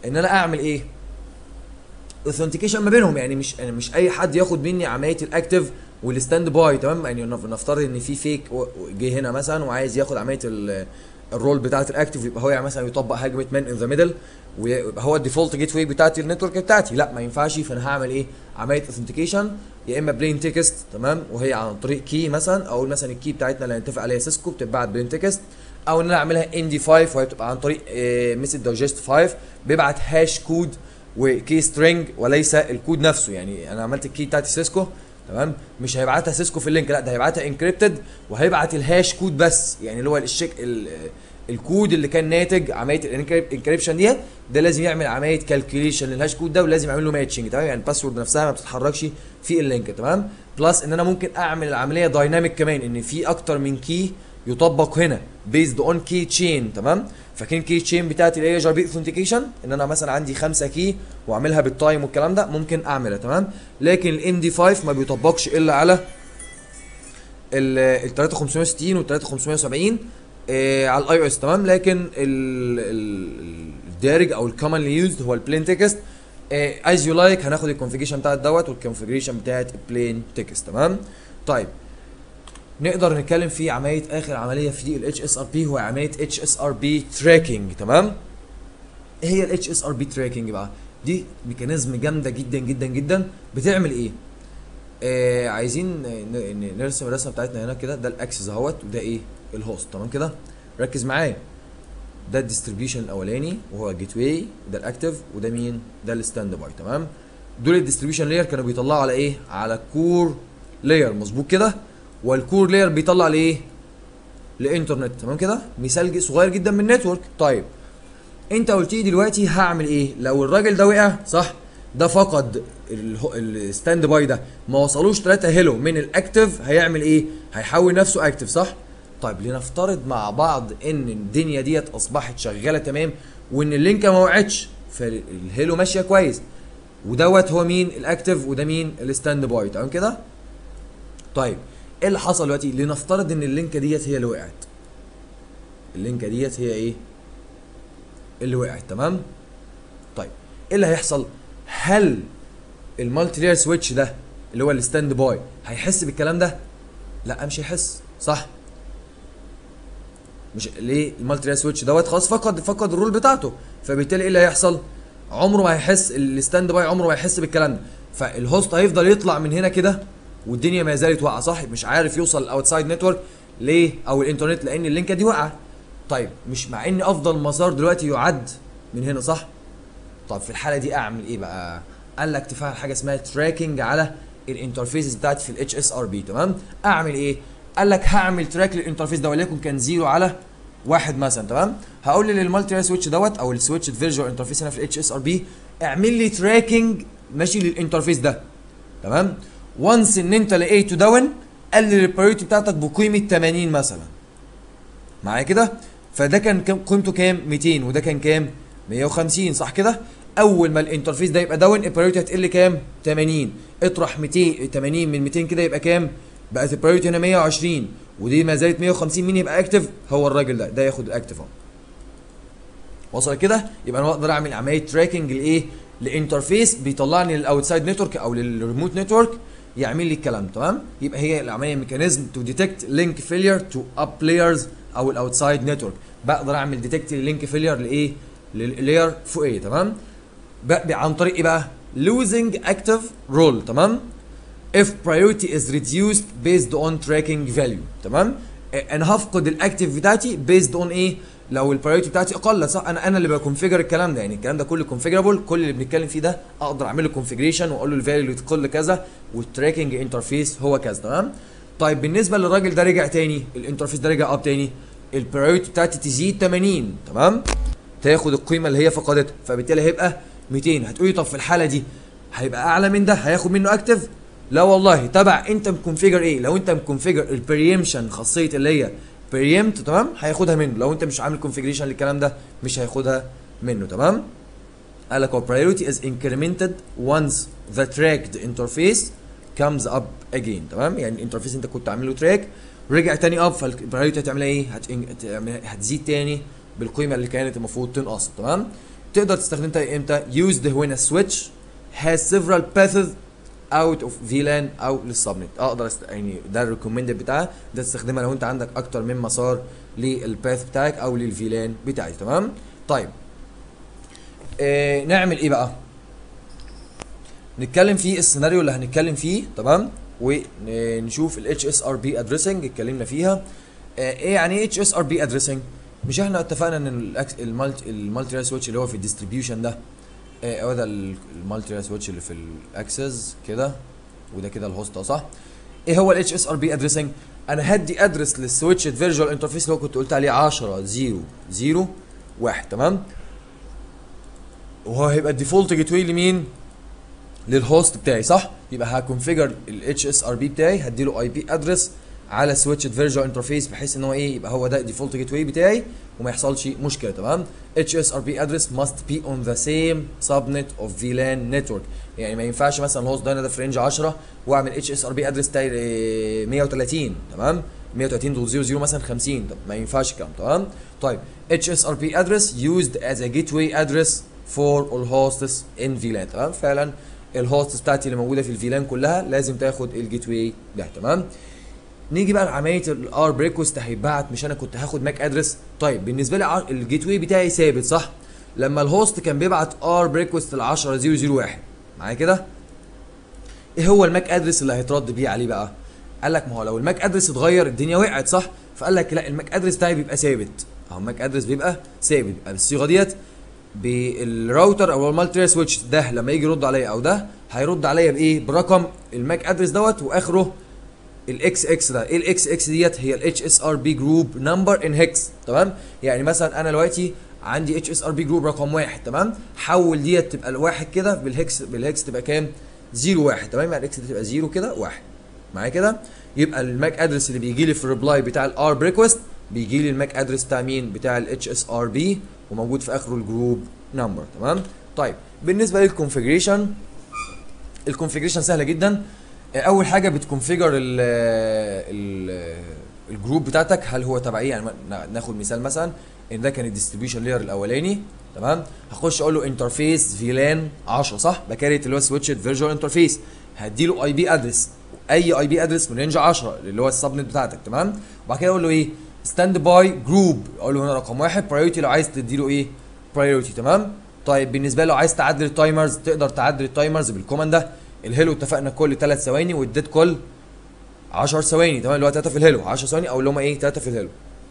ان انا اعمل ايه؟ اوثنتيكيشن ما بينهم، يعني مش اي حد ياخد مني عمليه الاكتف والستاند باي، تمام؟ يعني نفترض ان في فيك جه هنا مثلا وعايز ياخد عمليه الرول بتاعه الاكتف، يبقى هو يعني مثلا يطبق هجمه مان ان ذا ميدل ويبقى هو الديفولت جيت واي بتاعتي النتورك بتاعتي، لا ما ينفعش. فانا هعمل ايه؟ عمليه اوثنتيكيشن يا اما بلين تكست، تمام؟ وهي عن طريق كي مثلا، او مثلا الكي بتاعتنا اللي هنتفق عليها سيسكو بتتبعت بلين تكست، او ان انا اعملها ان دي 5 وهي بتبقى عن طريق ميثود دايجست 5 بيبعت هاش كود وكي سترينج وليس الكود نفسه. يعني انا عملت الكي بتاعتي سيسكو، تمام؟ مش هيبعتها سيسكو في اللينك، لا ده هيبعتها انكريبتد وهيبعت الهاش كود بس، يعني اللي هو الكود اللي كان ناتج عمليه الانكريبشن دي، ده لازم يعمل عمليه كالكوليشن للهاش كود ده ولازم يعمل له ماتشنج، تمام؟ يعني الباسورد نفسها ما بتتحركش في اللينك، تمام؟ بلس ان انا ممكن اعمل العمليه دايناميك كمان، ان في اكتر من كي يطبق هنا بيزد اون كي تشين، تمام؟ فاكرين كي تشين بتاعتي اللي هي جار بي اوثنتيكيشن، ان انا مثلا عندي 5 كي واعملها بالتايم والكلام ده ممكن اعملها، تمام؟ لكن الام دي 5 ما بيطبقش الا على ال 3560 وال 3570 على الاي او اس، تمام؟ لكن الدارج او الكومنلي يوزد هو البلين تكست. از يو لايك هناخد الكونفيجريشن بتاعت دوت والكونفيجريشن بتاعت البلين تكست، تمام؟ طيب نقدر نتكلم في عمليه اخر عمليه في الاتش اس ار بي، هو عمليه اتش اس ار بي تراكنج، تمام؟ ايه هي الاتش اس ار بي تراكنج بقى؟ دي ميكانيزم جامده جدا جدا جدا. بتعمل ايه؟ عايزين نرسم الرسمه بتاعتنا هنا كده، ده الاكسس اهوت وده ايه؟ الهوست، تمام كده؟ ركز معايا، ده الديستريبيوشن الاولاني وهو الجيت واي، ده الاكتف، وده مين؟ ده الستاند باي، تمام؟ دول الديستريبيوشن لاير كانوا بيطلعوا على ايه؟ على الكور لاير، مظبوط كده؟ والكور لاير بيطلع لايه؟ لانترنت، تمام كده؟ مثال صغير جدا من النتورك. طيب انت قلت لي دلوقتي هعمل ايه لو الراجل ده وقع، صح؟ ده فقد الستاند باي ده، ما وصلوش 3 هيلو من الاكتف، هيعمل ايه؟ هيحول نفسه اكتف، صح؟ طيب لنفترض مع بعض ان الدنيا ديت اصبحت شغاله تمام وان اللينكه ما وقعتش، فالهيلو ماشيه كويس، ودوت هو مين؟ الاكتف، وده مين؟ الستاند باي، تمام كده؟ طيب ايه اللي حصل دلوقتي؟ لنفترض ان اللينكه ديت هي اللي وقعت، اللينكه ديت هي ايه؟ اللي وقعت، تمام؟ طيب ايه اللي هيحصل؟ هل المالتي لاير سويتش ده اللي هو الستاند باي هيحس بالكلام ده؟ لا مش هيحس، صح؟ مش ليه؟ المالتي لاير سويتش دوت خلاص فقد الرول بتاعته، فبالتالي ايه اللي هيحصل؟ عمره ما هيحس، الستاند باي عمره ما هيحس بالكلام ده، فالهوست هيفضل يطلع من هنا كده والدنيا ما زالت واقعه، صح؟ مش عارف يوصل الاوتسايد نتورك ليه؟ او الانترنت، لان اللينكه دي واقعه. طيب مش مع ان افضل مسار دلوقتي يعد من هنا، صح؟ طب في الحاله دي اعمل ايه بقى؟ قال لك تفعل حاجه اسمها تراكنج على الانترفيسز بتاعتي في الاتش اس ار بي، تمام؟ اعمل ايه؟ قال لك هعمل تراك للانترفيس ده وليكن كان 0 على 1 مثلا، تمام؟ هقول للمالتي لاير سويتش دوت او السويتش فيرجوال انترفيس هنا في الاتش اس ار بي اعمل لي تراكنج ماشي للانترفيس ده، تمام؟ وانس ان انت لقيته داون قلل البريورتي بتاعتك بقيمه 80 مثلا، معايا كده؟ فده كان قيمته كام؟ 200، وده كان كام؟ 150، صح كده؟ اول ما الانترفيس ده يبقى داون البريورتي هتقل كام؟ 80. اطرح 280 من 200 كده يبقى كام؟ بقت البريورتي هنا 120 ودي ما زالت 150. مين يبقى اكتف؟ هو الراجل ده ياخد الاكتف اهو. وصل كده؟ يبقى انا اقدر اعمل عمليه تراكنج لايه؟ لانترفيس بيطلعني للاوتسايد نتورك او للريموت نتورك يعمل لي الكلام، تمام؟ يبقى هي العمليه ميكانيزم تو ديتكت لينك فيلير تو اب لايرز او الاوتسايد نتورك، بقدر اعمل ديتكت لينك فيلير لايه؟ لللاير فوقيه، تمام؟ عن طريق ايه بقى؟ losing active role، تمام؟ if priority is reduced based on tracking value، تمام؟ انا هفقد الاكتف بتاعتي based on ايه؟ لو البرايورتي بتاعتي اقل، صح؟ انا اللي بكونفيجر الكلام ده، يعني الكلام ده كله كونفيجرابل، كل اللي بنتكلم فيه ده اقدر اعمل له كونفيجريشن واقول له الفاليو اللي تقل كذا والتراكنج انترفيس هو كذا، تمام؟ طيب بالنسبه للراجل ده رجع تاني، الانترفيس ده رجع اب تاني، البرايورتي بتاعتي تزيد 80، تمام؟ تاخد القيمه اللي هي فقدتها، فبالتالي هيبقى 200. هتقولي طب في الحاله دي هيبقى اعلى من ده هياخد منه اكتف؟ لا والله، تبع انت مكونفيجر ايه. لو انت مكونفيجر البريمشن خاصيه اللي هي بريمت، تمام، هياخدها منه. لو انت مش عامل كونفيجريشن للكلام ده مش هياخدها منه، تمام؟ قال لك priority is incremented once the tracked interface comes up again، تمام؟ يعني الانترفيس انت كنت عامل له تراك رجع تاني اب، فالبرايورتي هتعمل ايه؟ هتزيد تاني بالقيمه اللي كانت المفروض تنقص، تمام؟ تقدر تستخدمها امتى؟ used when a switch has several paths out of VLAN او للسبنت. اقدر يعني ده الريكومندد بتاعها، ده تستخدمها لو انت عندك اكتر من مسار للباث بتاعك او للفيلان بتاعك. تمام. طيب نعمل ايه بقى؟ نتكلم في السيناريو اللي هنتكلم فيه. تمام. ونشوف ال HSRP addressing اتكلمنا فيها. ايه يعني ايه HSRP addressing؟ مش احنا اتفقنا ان المالتي سويتش اللي هو في الديستريبيوشن ده هو ده المالتي سويتش اللي في الاكسس كده، وده كده الهوست، صح؟ ايه هو ال HSRP addressing؟ انا هدي ادرس للسويتش فيرجوال انترفيس اللي هو كنت قلت عليه 10 0 0 1. تمام. وهو هيبقى الديفولت جيت واي لمين؟ للهوست بتاعي، صح؟ يبقى هكونفيجر ال HSRP بتاعي، هديله اي بي ادرس على سويتش فيرجوال انترفيس بحيث ان هو ايه؟ يبقى هو ده الديفولت جيت واي بتاعي وما يحصلش مشكله. تمام. HSRP address must be on the same subnet of VLAN network. يعني ما ينفعش مثلا الهوست ده في رينج 10 واعمل HSRP address بتاعي 130. تمام. 130.00 مثلا 50. طب ما ينفعش الكلام. تمام. طيب HSRP address used as a gateway address for all hosts in VLAN. تمام. فعلا الهوست بتاعتي اللي موجوده في الفيلان كلها لازم تاخد الجيت واي ده. تمام. نيجي بقى لعمليه الار بريكوست هيتبعت، مش انا كنت هاخد ماك ادرس. طيب بالنسبه لي الجيت واي بتاعي ثابت، صح؟ لما الهوست كان بيبعت ار بريكوست ل 10001 معايا كده، ايه هو الماك ادرس اللي هيترد بيه عليه بقى؟ قال لك ما هو لو الماك ادرس اتغير الدنيا وقعت، صح؟ فقال لك لا، الماك ادرس بتاعي بيبقى ثابت. اهو الماك ادرس بيبقى ثابت، يبقى بالصيغه ديت بالراوتر او المالتي سويتش ده لما يجي يرد عليا او ده هيرد عليا بايه؟ برقم الماك ادرس دوت واخره الاكس اكس ده. ايه الاكس اكس ديت؟ هي الاتش اس ار بي جروب نمبر ان هيكس. تمام. يعني مثلا انا دلوقتي عندي اتش اس ار بي جروب رقم 1. تمام. حول ديت تبقى الواحد كده بالهكس تبقى كام؟ 0 1. تمام. يعني الاكس دي تبقى 0 كده 1 معايا كده. يبقى الماك ادرس اللي بيجي لي في الريبلاي بتاع الار بريكوست بيجي لي الماك ادرس بتاع مين؟ بتاع الاتش اس ار بي وموجود في اخره الجروب نمبر. تمام. طيب بالنسبه للكونفيجريشن، الكونفيجريشن سهله جدا. اول حاجه بتكونفيجر الجروب بتاعتك هل هو تبع ايه. يعني ناخد مثال مثلا ان ده كان الديستريبيوشن لاير الاولاني. تمام. هخش اقول له انترفيس فيلان 10، صح؟ بكاريت اللي هو سويتش فيرجوال انترفيس، هدي له اي بي ادرس، اي اي بي ادرس من رينج 10 اللي هو السبنت بتاعتك. تمام. وبعد كده اقول له ايه؟ ستاند باي جروب، اقول له هنا رقم 1 برايورتي لو عايز تدي له ايه؟ برايورتي. تمام. طيب بالنسبه له عايز تعدل التايمرز، تقدر تعدل التايمرز بالكوماند ده. الهيلو اتفقنا كل 3 ثواني والديد كل 10 ثواني. تمام. اللي هو 3 في الهيلو 10 ثواني او اللي هم ايه 3 في الهيلو.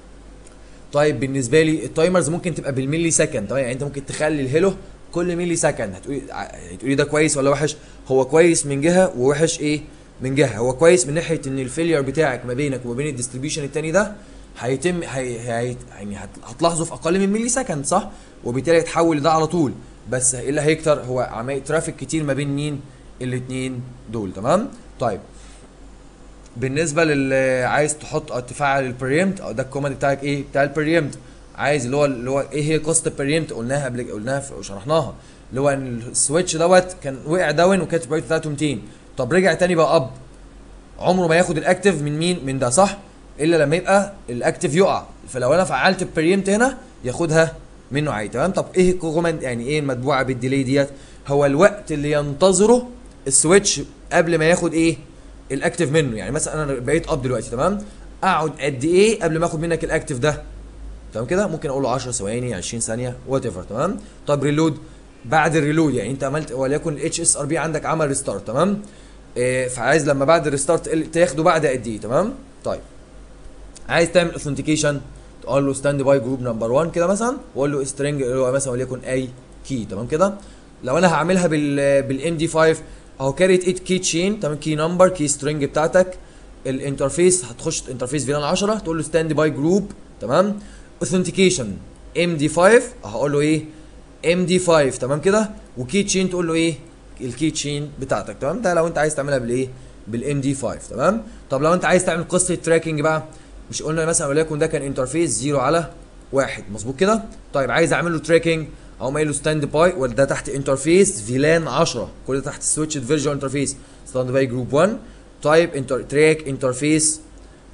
طيب بالنسبه لي التايمرز ممكن تبقى بالملي سكند. تمام. يعني انت ممكن تخلي الهيلو كل ملي سكند. هتقولي ده كويس ولا وحش؟ هو كويس من جهه ووحش ايه من جهه. هو كويس من ناحيه ان الفيلير بتاعك ما بينك وما بين الديستريبيوشن الثاني ده هيتم يعني هتلاحظه في اقل من ملي سكند، صح؟ وبالتالي هتحول ده على طول. بس ايه اللي هيكتر؟ هو عمليه ترافيك كتير ما بين مين؟ الاثنين دول. تمام. طيب بالنسبه للي عايز تحط او تفعل البريمت، او ده الكوماند بتاعك ايه؟ بتاع البريمت. عايز اللي هو ايه هي قصه البريمت؟ قلناها وشرحناها. اللي هو ان السويتش دوت كان وقع داون وكانت البريمت بتاعته 200. طب رجع تاني بقى اب، عمره ما ياخد الاكتف من مين؟ من ده، صح؟ الا لما يبقى الاكتف يقع. فلو انا فعلت البريمت هنا ياخدها منه عادي. تمام. طب ايه الكوماند؟ يعني ايه المتبوعه بالديلي ديت؟ هو الوقت اللي ينتظره السويتش قبل ما ياخد ايه؟ الاكتف منه. يعني مثلا انا بقيت اب دلوقتي، تمام؟ اقعد قد ايه قبل ما اخد منك الاكتف ده؟ تمام كده. ممكن اقول له 10 ثواني 20 ثانيه وات ايفر. تمام. طب ريلود، بعد الريلود يعني انت عملت وليكن الاتش اس ار بي عندك عمل ريستارت. تمام. فعايز لما بعد الريستارت تاخده بعد قد ايه؟ تمام. طيب عايز تعمل اوثنتيكيشن، تقول له ستاند باي جروب نمبر 1 كده مثلا، واقول له سترينج اللي هو مثلا وليكن اي كي. تمام كده. لو انا هعملها بالام دي 5 اهو كاريت 8 كي تشين. تمام. كي نمبر كي سترينج بتاعتك. الانترفيس هتخش انترفيس فيلان 10 تقول له ستاند باي جروب. تمام. اوثنتيكيشن ام دي 5 هقول له ايه؟ ام دي 5. تمام كده. وكي تشين تقول له ايه؟ الكي تشين بتاعتك. تمام. ده لو انت عايز تعملها بالايه؟ بالام دي 5. تمام. طب لو انت عايز تعمل قصه تراكنج بقى، مش قلنا مثلا وليكن ده كان انترفيس 0 على 1 مظبوط كده؟ طيب عايز اعمل له تراكنج اقوم قايل له ستاند باي، وده تحت انترفيس فيلان 10 كل ده تحت السويتش فيرجوال انترفيس ستاند باي جروب 1. طيب تراك انترفيس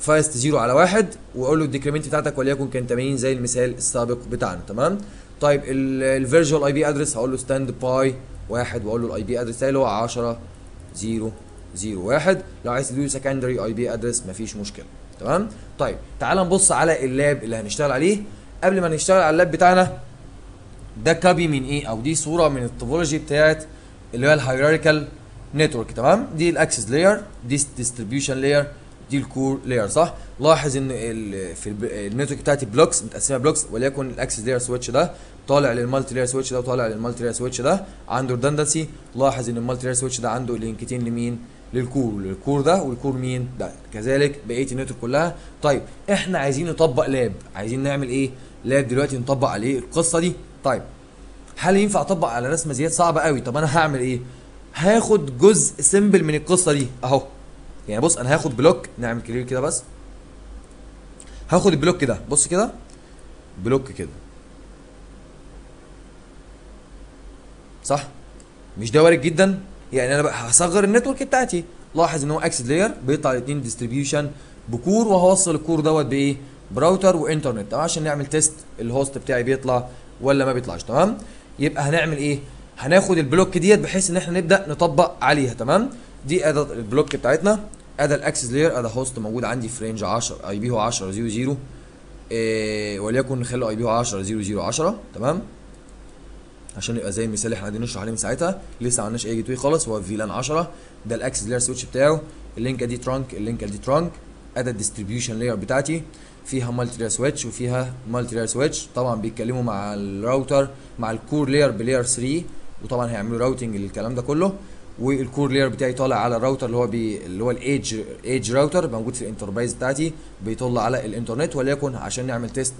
فاست 0 على 1 واقول له الديكريمنت بتاعتك وليكن كان 80 زي المثال السابق بتاعنا. تمام. طيب الفيرجوال اي بي ادرس هقول له ستاند باي 1 واقول له الاي بي ادرس اللي هو 10 0 0 1. لو عايز تديله سكندري اي بي ادرس مفيش مشكله. تمام. طيب تعال نبص على اللاب اللي هنشتغل عليه. قبل ما نشتغل على اللاب بتاعنا ده كابي من ايه، او دي صوره من التوبولوجي بتاعت اللي هو الهيراريكال نتورك. تمام. دي الاكسس لاير، دي الديستريبيوشن لاير، دي الكور لاير. صح. لاحظ ان في النتورك بتاعتي بلوكس متقسمه بلوكس، وليكن الاكسس لاير سويتش ده طالع للمالتي لاير سويتش ده وطالع للمالتي لاير سويتش ده، عنده ريدندنسي. لاحظ ان المالتي لاير سويتش ده عنده لينكتين لمين؟ للكور ده والكور مين ده، كذلك بقيه النتورك كلها. طيب احنا عايزين نطبق لاب، عايزين نعمل ايه؟ لاب دلوقتي نطبق عليه القصه دي. طيب هل ينفع اطبق على رسمه زياد؟ صعبه قوي. طب انا هعمل ايه؟ هاخد جزء سيمبل من القصه دي اهو. يعني بص انا هاخد بلوك، نعمل كلير كده بس، هاخد البلوك ده، بص كده بلوك كده، صح؟ مش ده وارد جدا؟ يعني انا بقى هصغر النتورك بتاعتي. لاحظ ان هو اكسس لاير بيطلع الاثنين ديستريبيوشن بكور، وهوصل الكور دوت بايه؟ براوتر وانترنت. تمام. عشان نعمل تيست الهوست بتاعي بيطلع ولا ما بيطلعش. تمام. يبقى هنعمل ايه؟ هناخد البلوك ديت بحيث ان احنا نبدا نطبق عليها. تمام. دي اداه البلوك بتاعتنا، اداه الاكسس لاير، اداه هوست موجود عندي في رينج 10 اي بي هو 10 0 0 وليكن نخلي اي بي هو 10 0 0 10. تمام. عشان يبقى زي المثال اللي احنا قاعدين نشرح عليه من ساعتها، لسه ما عندناش اي جيت واي خالص، هو فيلان 10. ده الاكسس لاير سويتش بتاعه، اللينك دي ترانك، اللينك دي ترانك. اداه الديستريبيوشن لاير بتاعتي فيها مالتي لاير سويتش وفيها مالتي لاير سويتش، طبعا بيتكلموا مع الراوتر مع الكور لاير بلاير 3، وطبعا هيعملوا راوتنج للكلام ده كله. والكور لاير بتاعي طالع على الراوتر اللي هو الايدج راوتر موجود في الانتربرايز بتاعتي، بيطل على الانترنت. وليكن عشان نعمل تيست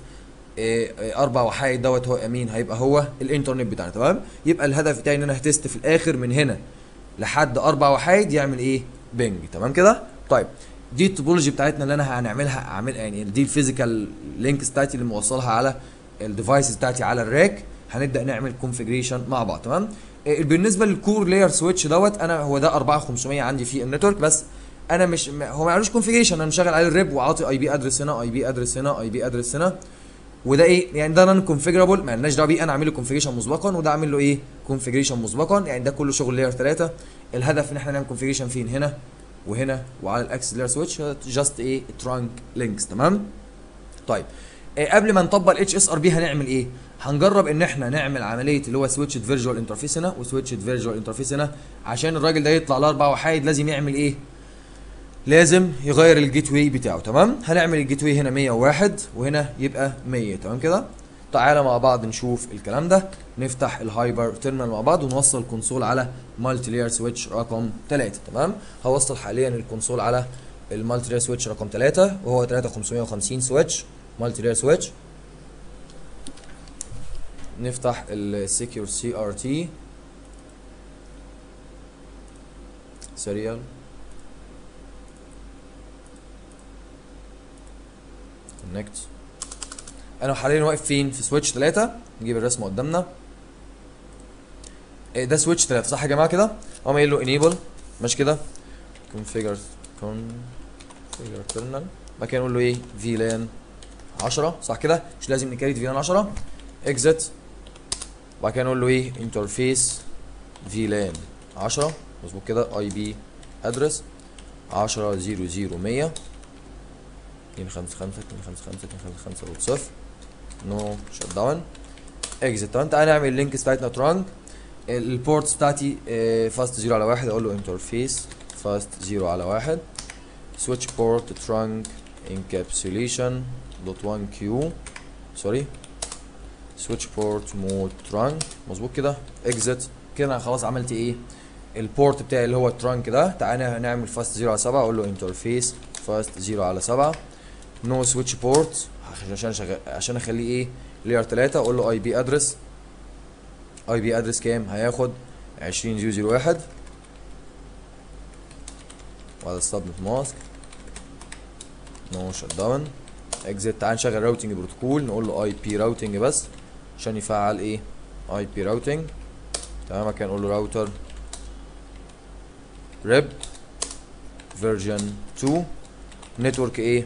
4 وحايد دوت هو امين هيبقى هو الانترنت بتاعنا. تمام. يبقى الهدف بتاعي ان انا هتست في الاخر من هنا لحد 4 وحايد يعمل ايه؟ بنج. تمام كده. طيب دي التوبولوجي بتاعتنا اللي انا هنعملها، يعني دي الفيزيكال لينكس بتاعتي اللي موصلها على الديفايسز بتاعتي على الراك. هنبدا نعمل كونفيجريشن مع بعض. تمام. بالنسبه للكور لاير سويتش دوت، انا هو ده 4500 عندي في النتورك، بس انا مش هو ما عملوش كونفيجريشن، انا مشغل عليه الريب وعاطي اي بي ادرس هنا، اي بي ادرس هنا، اي بي ادرس هنا. وده ايه؟ يعني ده نون كونفيجرابل، ما لناش دعوه بيه، انا عامل له كونفيجريشن مسبقا، وده عامل له ايه؟ كونفيجريشن مسبقا. يعني ده كله شغل لاير 3. الهدف ان احنا نعمل كونفيجريشن فين؟ هنا وهنا وعلى الاكسس لاير سويتش، جاست ايه؟ ترانك لينكس. تمام. طيب قبل ما نطبق الاتش اس ار بي هنعمل ايه؟ هنجرب ان احنا نعمل عمليه اللي هو سويتشد فيرجوال انترفيس هنا وسويتشد فيرجوال انترفيس هنا. عشان الراجل ده يطلع لاربع وحايد لازم يعمل ايه؟ لازم يغير الجيت واي بتاعه. تمام. هنعمل الجيت واي هنا 101 وهنا يبقى 100. تمام كده. تعالى مع بعض نشوف الكلام ده. نفتح الهايبر تيرمينال مع بعض ونوصل الكونسول على مالتي لاير سويتش رقم 3. تمام. هوصل حاليا الكونسول على المالتي لاير سويتش رقم 3 وهو 3550 سويتش مالتي لاير سويتش. نفتح السكيور سي ار تي سيريال. كونكت. انا حاليا واقف فين؟ في سويتش 3. نجيب الرسمه قدامنا. ده سويتش 3 صح يا جماعه كده؟ اقوم قايل له انيبل، ماشي كده. كونفيجر تيرمينال، بعد كده نقول له ايه؟ فيلان 10 صح كده؟ مش لازم نكريت فيلان 10. اكزت، وبعد كده نقول له ايه؟ انترفيس فيلان 10 مظبوط كده. اي بي ادرس 10 0 0 100 255 255 255 دوت صفر. نو شت داون. اكزت. طب تعالى نعمل اللينكس بتاعتنا ترانك. البورتس بتاعتي فاست 0 على 1 اقول له انترفيس فاست 0 على 1 سويتش بورت ترانك انكابسوليشن دوت 1 كيو سوري سويتش بورت مود ترانك مظبوط كده. اكزت. كده انا خلاص عملت ايه؟ البورت بتاعي اللي هو الترانك ده. تعالى نعمل فاست 0 على 7 اقول له انترفيس فاست 0 على 7 نو سويتش بورت عشان اخليه ايه؟ لاير 3. اقول له اي بي ادرس. اي بي ادرس كام؟ هياخد 20001 وهذا السبنت ماسك. نو شت داون. اكزيت. تعال نشغل راوتنج بروتوكول نقول له اي بي راوتنج بس عشان يفعل ايه؟ اي بي راوتنج. تمام. كان نقول له راوتر ريب فيرجن 2 نتورك ايه؟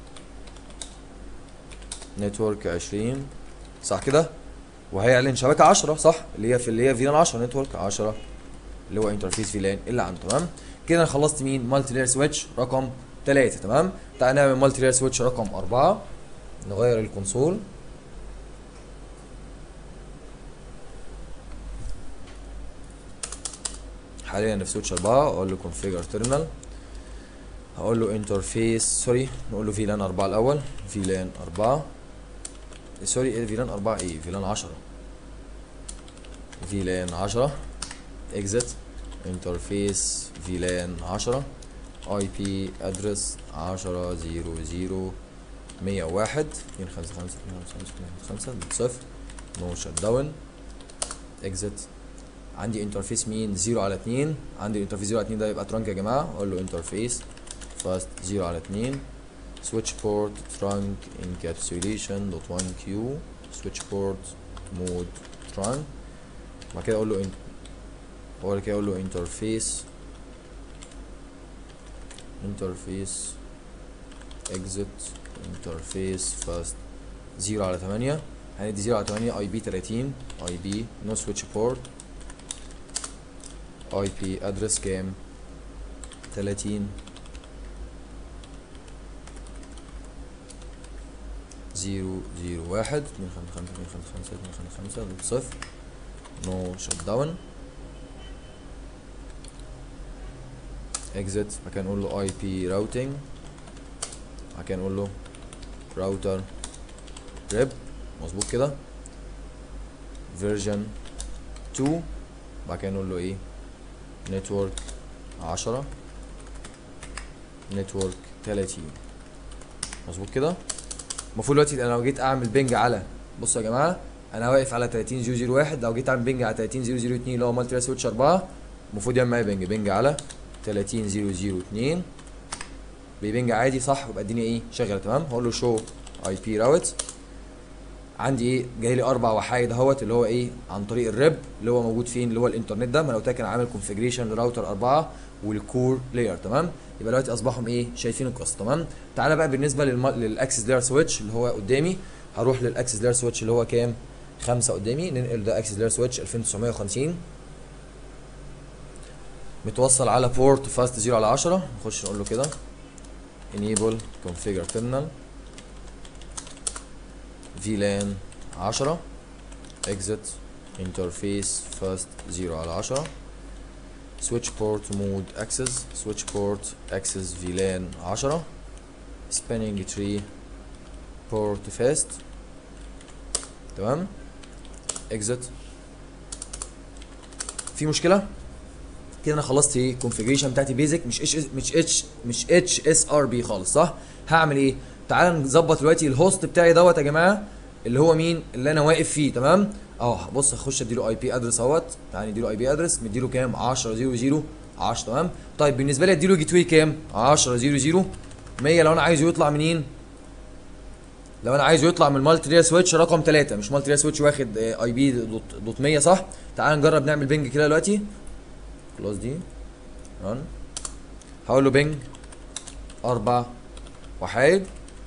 نتورك 20 صح كده؟ وهيعلن شبكه 10 صح؟ اللي هي فيلان 10 نتورك 10 اللي هو انترفيس فيلان اللي عنده. تمام كده انا خلصت مين؟ مالتي لاير سويتش رقم 3. تمام تعالى نعمل مالتي لاير سويتش رقم 4. نغير الكونسول. حاليا في سويتش 4. اقول له كونفيجر تيرمينال. هقول له انترفيس سوري نقول له فيلان 4 الاول. فيلان 4 سوري ايه فيلان 4 ايه فيلان 10. فيلان 10 اكزت انترفيس فيلان 10 اي بي ادرس 10 00 101 255 صفر نو شت داون اكزت. عندي انترفيس مين 0 على 2. عندي الانترفيس 0 على 2 ده يبقى ترانك يا جماعه. اقول له انترفيس فاست 0 على 2 switch port trunk encapsulation .1 q switch port mode trunk. بعد كده اقول له interface exit interface fast 0 على 8. هندي 0 على 8 اي بي 30 اي بي no switch port اي بي ادرس كام 30 001 255 صفر نو شت داون اكزت. مكان نقول له اي بي راوتنج. مكان نقول له راوتر ريب مظبوط كده فيرجن 2. بعد كده نقول له ايه نتورك 10 نتورك 30 مظبوط كده. المفروض دلوقتي انا لو جيت اعمل بينج على بصوا يا جماعه انا واقف على 30001. لو جيت اعمل بينج على 30002 اللي هو مالتي لاير سويتش 4 المفروض يعمل معايا بينج على 30002 بيبنج عادي صح. ويبقى الدنيا ايه شغاله تمام. هقول له شو اي بي راوت. عندي ايه جاي لي 4 وحايد اهوت اللي هو ايه عن طريق الريب اللي هو موجود فين اللي هو الانترنت ده. ما انا قلت لك انا عامل كونفيجريشن لراوتر 4 والكور لاير. تمام يبقى دلوقتي اصبحوا ايه شايفين القصه. تمام تعالى بقى بالنسبه للاكسس لاير سويتش اللي هو قدامي. هروح للاكسس لاير سويتش اللي هو كام 5 قدامي. ننقل ده اكسس لاير سويتش 2950 متوصل على بورت فاست 0 على 10. نخش نقول له كده enable configure terminal VLAN 10 exit interface fast 0 على 10 switch port mode access switch port access VLAN 10 spanning tree port fast. تمام exit. في مشكله كده انا خلصت ايه الكونفيجريشن بتاعتي بيزك مش اتش اس ار بي خالص صح. هعمل ايه تعال نظبط دلوقتي الهوست بتاعي دوت يا جماعه اللي هو مين اللي انا واقف فيه. تمام بص اخش اديله اي بي ادرس اهوت. تعالى نديله اي بي ادرس مديله كام 10 00 10. تمام طيب بالنسبه لي اديله جيت واي كام 10 00 100 لو انا عايزه يطلع منين. لو انا عايزه يطلع من المالتي لاير سويتش رقم 3 مش مالتي لاير سويتش واخد اي بي دوت 100 صح. تعال نجرب نعمل بينج كده دلوقتي. كلوز دي ران. هقول له بينج 4 وحايد.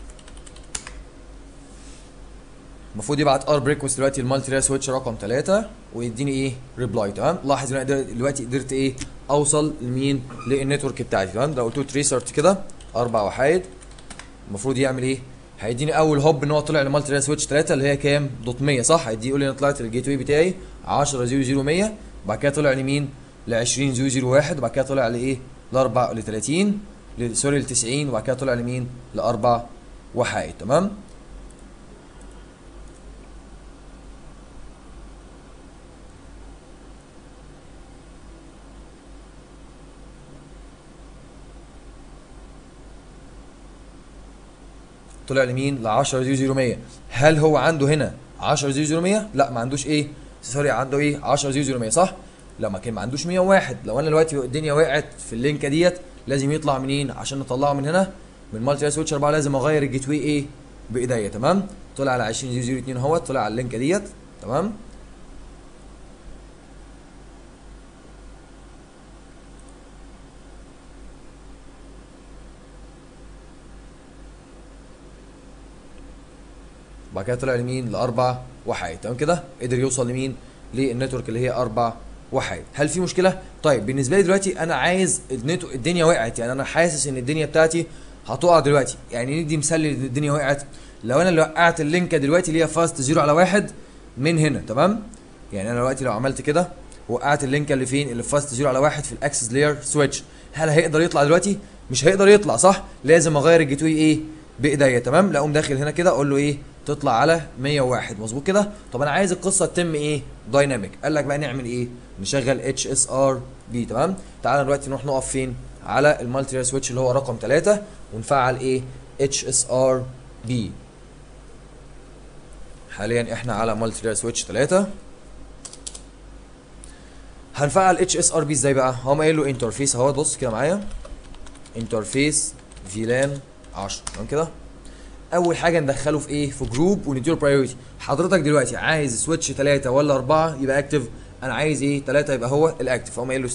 المفروض يبعت ار بريكوست دلوقتي المالتي لاير سويتش رقم 3 ويديني ايه ريبلاي. تمام لاحظ ان انا دلوقتي قدرت ايه اوصل لمين للنتورك بتاعتي. تمام لو قلت له تريسرت كده 4 وحايد المفروض يعمل ايه هيديني اول هوب ان هو طلع لمالتي لاير سويتش 3 اللي هي كام دوت 100 صح. هيدي يقول لي انا طلعت للجيت واي بتاعي 10 00 100 وبعد كده طلع لمين ل 20 001 وبعد كده طلع لايه لاربع ل 30 سوري ل 90 وبعد كده طلع لمين لاربع وحايد. تمام طلع لمين ل 10 00 100. هل هو عنده هنا 10 00 100 لا ما عندوش ايه سوري عنده ايه 10 00 100 صح. لا ما كان ما عندوش 101. لو انا دلوقتي الدنيا وقعت في اللينكه ديت لازم يطلع منين عشان نطلعه من هنا من مالتي لاير سويتش 4 لازم اغير الجيت واي ايه بايديا. تمام طلع على 20 002 اهو طلع على اللينكه ديت. تمام وبعد كده طلع لمين؟ لاربع وحايد. تمام كده؟ قدر يوصل لمين؟ للنتورك اللي هي اربع وحايد. هل في مشكله؟ طيب بالنسبه لي دلوقتي انا عايز الدنيا وقعت، يعني انا حاسس ان الدنيا بتاعتي هتقع دلوقتي. يعني ندي مثال ان الدنيا وقعت. لو انا اللي وقعت اللينكه دلوقتي اللي هي فاست 0 على 1 من هنا، تمام؟ يعني انا دلوقتي لو عملت كده وقعت اللينكه اللي فين؟ اللي فاست 0 على 1 في الاكسس لاير سويتش، هل هيقدر يطلع دلوقتي؟ مش هيقدر يطلع، صح؟ لازم اغير الجيت واي ايه؟ بايديا. تمام؟ لا اقوم داخل هنا كده اقول له ايه؟ تطلع على 101. مظبوط كده؟ طب انا عايز القصه تتم ايه؟ دايناميك. قال لك بقى نعمل ايه؟ نشغل اتش اس ار بي. تمام؟ تعالى دلوقتي نروح نقف فين؟ على المالتي لاير سويتش اللي هو رقم 3 ونفعل ايه؟ اتش اس ار بي. حاليا احنا على مالتي لاير سويتش 3. هنفعل اتش اس ار بي ازاي بقى؟ هقوم قايل له انترفيس اهو، بص كده معايا، انترفيس فيلان 10. تمام كده؟ اول حاجه ندخله في ايه؟ في جروب ونديله برايورتي. حضرتك دلوقتي عايز سويتش 3 ولا 4 يبقى اكتف؟ انا عايز ايه؟ 3 يبقى هو الاكتف. اقوم قايل له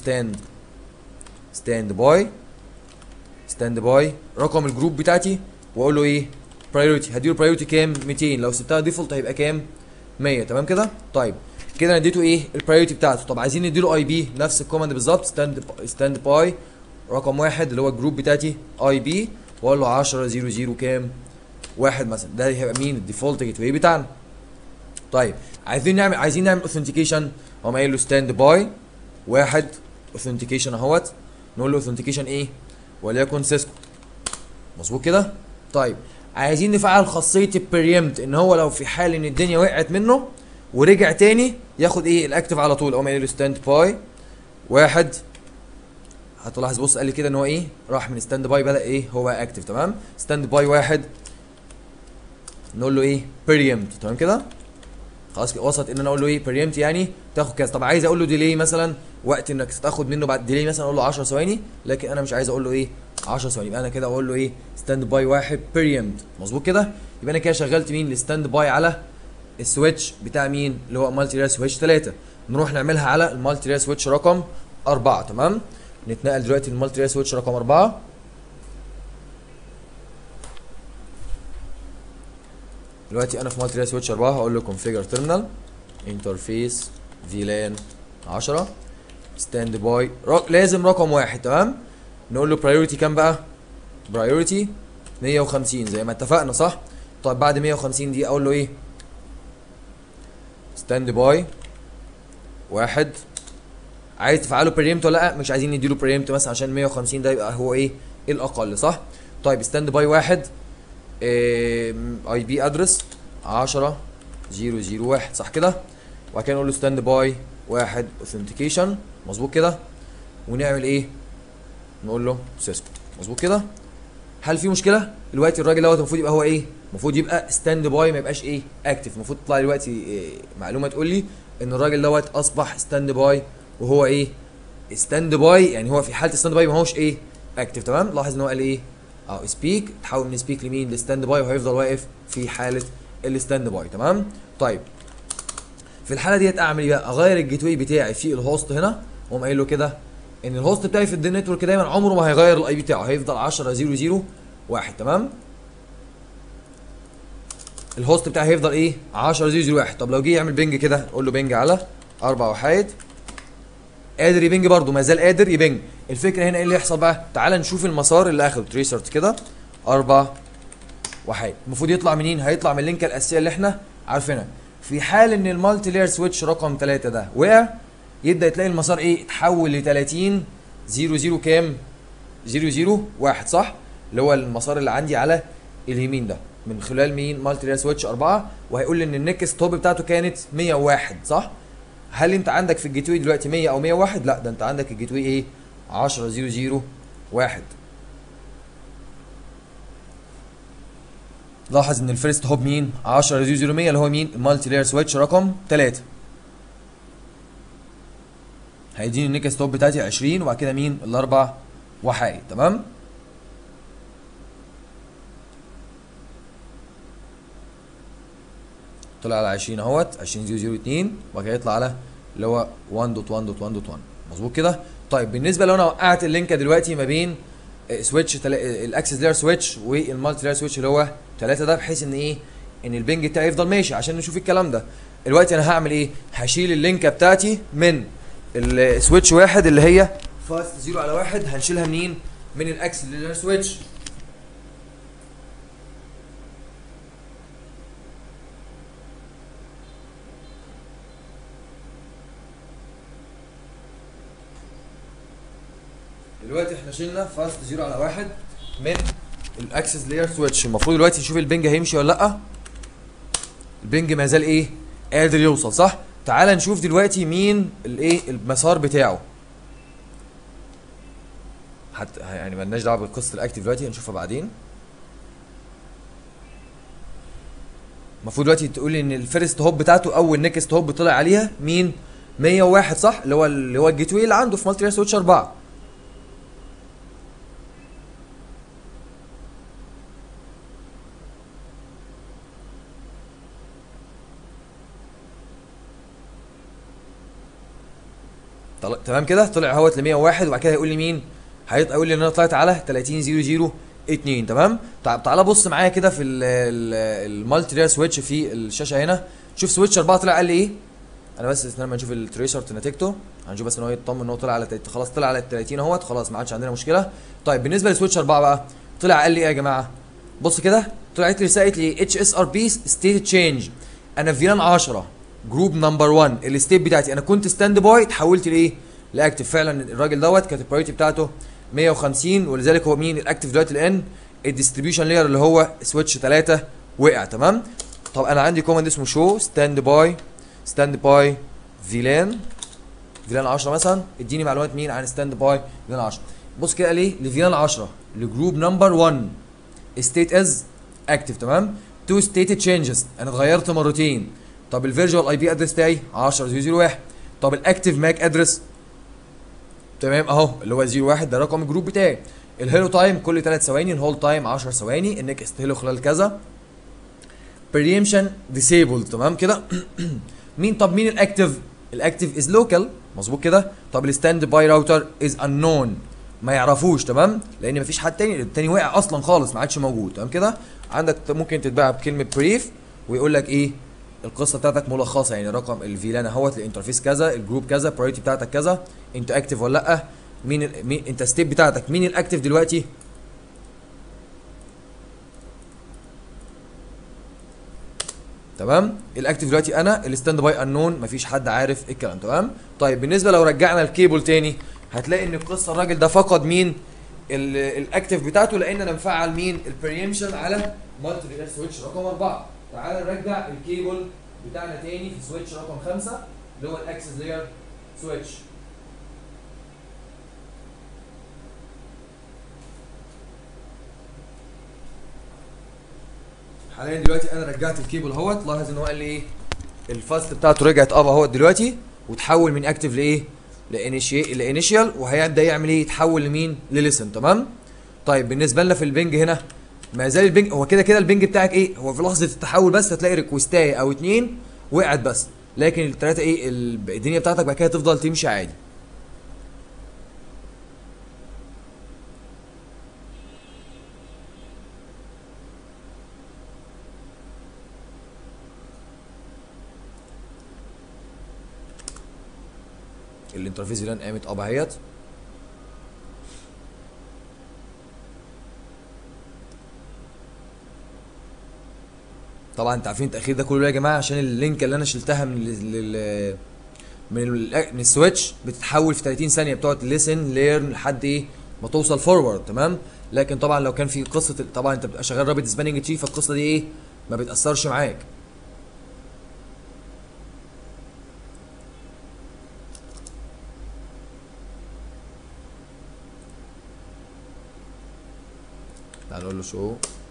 ستاند باي رقم الجروب بتاعتي، واقول له ايه؟ برايورتي. هديله برايورتي كام؟ 200. لو سبتها ديفولت هيبقى كام؟ 100. تمام كده؟ طيب كده انا اديته ايه؟ البرايورتي بتاعته. طب عايزين نديله اي بي، نفس الكوماند بالظبط، ستاند باي رقم 1 اللي هو الجروب بتاعتي اي بي، واقول له 10 0 0 كام؟ 1 مثلا. ده هيبقى مين؟ الديفولت جيت واي بتاعنا. طيب عايزين نعمل اوثنتيكيشن، اقوم قايل له ستاند باي 1 اوثنتيكيشن اهوت، نقول له اوثنتيكيشن ايه؟ وليكن سيسكو. مظبوط كده؟ طيب عايزين نفعل خاصيه البريمت، ان هو لو في حال ان الدنيا وقعت منه ورجع تاني ياخد ايه؟ الاكتف على طول. اقوم قايل له ستاند باي 1. هتلاحظ بص قال لي كده ان هو ايه؟ راح من ستاند باي بدا ايه؟ هو اكتف. تمام؟ ستاند باي 1 نقول له ايه؟ بريمت. تمام كده؟ خلاص وصلت ان انا اقول له ايه؟ بريمت يعني تاخد كذا. طب عايز اقول له ديلي مثلا، وقت انك تاخد منه بعد ديلي مثلا اقول له 10 ثواني، لكن انا مش عايز اقول له ايه؟ 10 ثواني. يبقى انا كده اقول له ايه؟ ستاند باي 1 بريمت. مظبوط كده؟ يبقى انا كده شغلت مين؟ الستاند باي على السويتش بتاع مين؟ اللي هو مالتي لاير سويتش 3. نروح نعملها على المالتي لاير سويتش رقم 4. تمام؟ نتنقل دلوقتي للمالتي لاير سويتش رقم 4. دلوقتي انا في مالتي لاير سويتش 4 هقول له كونفيجر تيرمينال انترفيس فيلان 10 ستاند باي لازم رقم 1. تمام؟ نقول له برايورتي كام بقى؟ برايورتي 150 زي ما اتفقنا، صح؟ طيب بعد 150 دي اقول له ايه؟ ستاند باي 1. عايز تفعله بريمت ولا لا؟ مش عايزين نديله بريمت مثلا عشان 150 ده يبقى هو ايه؟ الاقل، صح؟ طيب ستاند باي 1 اي بي ادرس 10 001، صح كده؟ وبعد كده نقول له ستاند باي 1 اوثنتيكيشن. مظبوط كده؟ ونعمل ايه؟ نقول له سيسكو. مظبوط كده؟ هل في مشكله؟ دلوقتي الراجل دوت المفروض يبقى هو ايه؟ المفروض يبقى ستاند باي ما يبقاش ايه؟ اكتف. المفروض تطلع دلوقتي إيه؟ معلومه تقول لي ان الراجل دوت اصبح ستاند باي وهو ايه؟ ستاند باي، يعني هو في حاله ستاند باي ما هوش ايه؟ اكتف. تمام؟ لاحظ ان هو قال ايه؟ سبيك، تحول من سبيك لمين؟ لستاند باي، وهيفضل واقف في حاله الستاند باي. تمام؟ طيب في الحاله ديت اعمل ايه بقى؟ اغير الجيت واي بتاعي في الهوست هنا، واقوم قايل له كده ان الهوست بتاعي في الدي نتورك دايما عمره ما هيغير الاي بي بتاعه، هيفضل 10 001. تمام؟ الهوست بتاعي هيفضل ايه؟ 10 001. طب لو جه يعمل بينج كده، نقول له بينج على 4 وحايد، قادر يبنج برضه، ما زال قادر يبنج. الفكره هنا ايه اللي يحصل بقى؟ تعال نشوف المسار اللي اخده تريسرت كده 4 وحايد. المفروض يطلع منين؟ هيطلع من اللينكه الاساسيه اللي احنا عارفينها. في حال ان المالتي لاير سويتش رقم 3 ده وقع، يبدا تلاقي المسار ايه؟ اتحول ل 30 00 كام؟ 001، صح؟ اللي هو المسار اللي عندي على اليمين ده من خلال مين؟ مالتي لاير سويتش 4، وهيقول لي ان النكست توب بتاعته كانت 101، صح؟ هل انت عندك في الجيت واي دلوقتي 100 او 101؟ لا، ده انت عندك الجيت واي ايه؟ 10 001. لاحظ ان الفيرست هوب مين؟ 10 001 اللي هو مين؟ المالتي لاير سويتش رقم 3. هيديني النكست توب بتاعتي 20 وبعد كده مين؟ الاربع وحايد. تمام؟ طلع على 20 اهوت، 20002 وبعد كده يطلع على اللي هو 1.1.1.1. مظبوط كده؟ طيب بالنسبه لو انا وقعت اللينكه دلوقتي ما بين سويتش الاكسس لاير سويتش والمالتي لاير سويتش اللي هو 3 ده، بحيث ان ايه؟ ان البنج بتاعي يفضل ماشي عشان نشوف الكلام ده. دلوقتي انا هعمل ايه؟ هشيل اللينكه بتاعتي من السويتش واحد اللي هي فاست 0 على 1، هنشيلها منين؟ من الاكسلريتور سويتش. دلوقتي احنا شلنا فاست 0 على 1 من الاكسس لاير سويتش. المفروض دلوقتي نشوف البنج هيمشي ولا لا. البنج ما زال ايه؟ قادر يوصل، صح؟ تعال نشوف دلوقتي مين الايه المسار بتاعه. حتى يعني مالناش دعوه بقصه الاكتف دلوقتي، هنشوفها بعدين. المفروض دلوقتي تقول لي ان الفيرست هوب بتاعته او النكست هوب طلع عليها مين؟ 101، صح؟ اللي هو الجيت واي اللي عنده في مالتي لاير سويتش 4. تمام كده، طلع اهوت ل 101، وبعد كده هيقول لي مين؟ هيقول لي ان انا طلعت على 30002. تمام؟ طيب تعالى بص معايا كده في المالتي لاير سويتش في الشاشه هنا. شوف سويتش 4 طلع قال لي ايه؟ انا بس استنى لما نشوف التريسر نتيجته، هنشوف بس ان هو يطمن ان هو طلع على خلاص طلع على ال 30 اهوت، خلاص ما عادش عندنا مشكله. طيب بالنسبه لسويتش 4 بقى طلع قال لي ايه يا جماعه؟ بص كده، طلعت لي رساله لي اتش اس ار بي ستيت تشينج. انا في فيلان 10 جروب نمبر 1 الستيت بتاعتي انا كنت ستاند باي، اتحولت لايه؟ لاكتف. فعلا الراجل دوت كانت البرايورتي بتاعته 150، ولذلك هو مين الاكتف دلوقتي؟ لان الديستريبيوشن لاير اللي هو سويتش 3 وقع. تمام؟ طب انا عندي كوماند اسمه شو ستاند باي فيلان 10 مثلا، اديني معلومات مين عن ستاند باي فيلان 10. بص كده ليه؟ لفيلان 10 لجروب نمبر 1 ستيت از اكتف. تمام؟ تو ستيت تشينجز، انا اتغيرت مرتين. طب الفيرجوال اي بي ادرس بتاعي 10001. طب الاكتف ماك ادرس تمام اهو اللي هو 01، ده رقم الجروب بتاعي. الهيلو تايم كل 3 ثواني، الهول تايم 10 ثواني، النكست هيلو خلال كذا. بريمشن ديسيبل. تمام كده؟ مين؟ طب مين الاكتف؟ الاكتف از لوكال، مظبوط كده. طب الستاند باي راوتر از انون، ما يعرفوش. تمام؟ لان مفيش حد تاني، التاني وقع اصلا خالص ما عادش موجود. تمام كده؟ عندك ممكن تتباع بكلمه بريف ويقول لك ايه القصه بتاعتك ملخصه، يعني رقم الفيلان اهوت، الانترفيس كذا، الجروب كذا، البرايورتي بتاعتك كذا، انت اكتف ولا لا، مين انت ستيب بتاعتك مين الاكتف دلوقتي. تمام؟ الاكتف دلوقتي انا، الستاند باي انون، مفيش حد عارف الكلام. تمام؟ طيب بالنسبه لو رجعنا الكيبل تاني هتلاقي ان القصه الراجل ده فقد مين؟ الاكتف بتاعته، لان انا مفعل مين؟ البريمشن على مالتي لاير سويتش رقم 4. تعال نرجع الكيبل بتاعنا تاني في سويتش رقم 5 اللي هو الاكسس لاير سويتش. حاليا دلوقتي انا رجعت الكيبل اهوت، لاحظ ان هو قال لي ايه؟ الفاست بتاعته رجعت اب اهوت دلوقتي، وتحول من اكتف لايه؟ لانيشيال، وهيبدا يعمل ايه؟ يتحول لمين؟ لليسن. تمام؟ طيب بالنسبه لنا في البنج هنا ما زال البنج هو كده كده البنج بتاعك ايه؟ هو في لحظه التحول بس هتلاقي ريكوستايه او 2 وقعت بس، لكن الثلاثه ايه؟ الدنيا بتاعتك بعد كده تفضل تمشي عادي. الانترفيس فيلان قامت اب اهيت. طبعا انتوا عارفين التاخير ده كله يا جماعه عشان اللينك اللي انا شلتها من السويتش بتتحول في 30 ثانيه، بتقعد ليسن ليرن لحد ايه ما توصل فورورد. تمام؟ لكن طبعا لو كان في قصه، طبعا انت بتبقى شغال رابط سباننج تري، فالقصه دي ايه ما بتاثرش معاك. تعال نقول له شو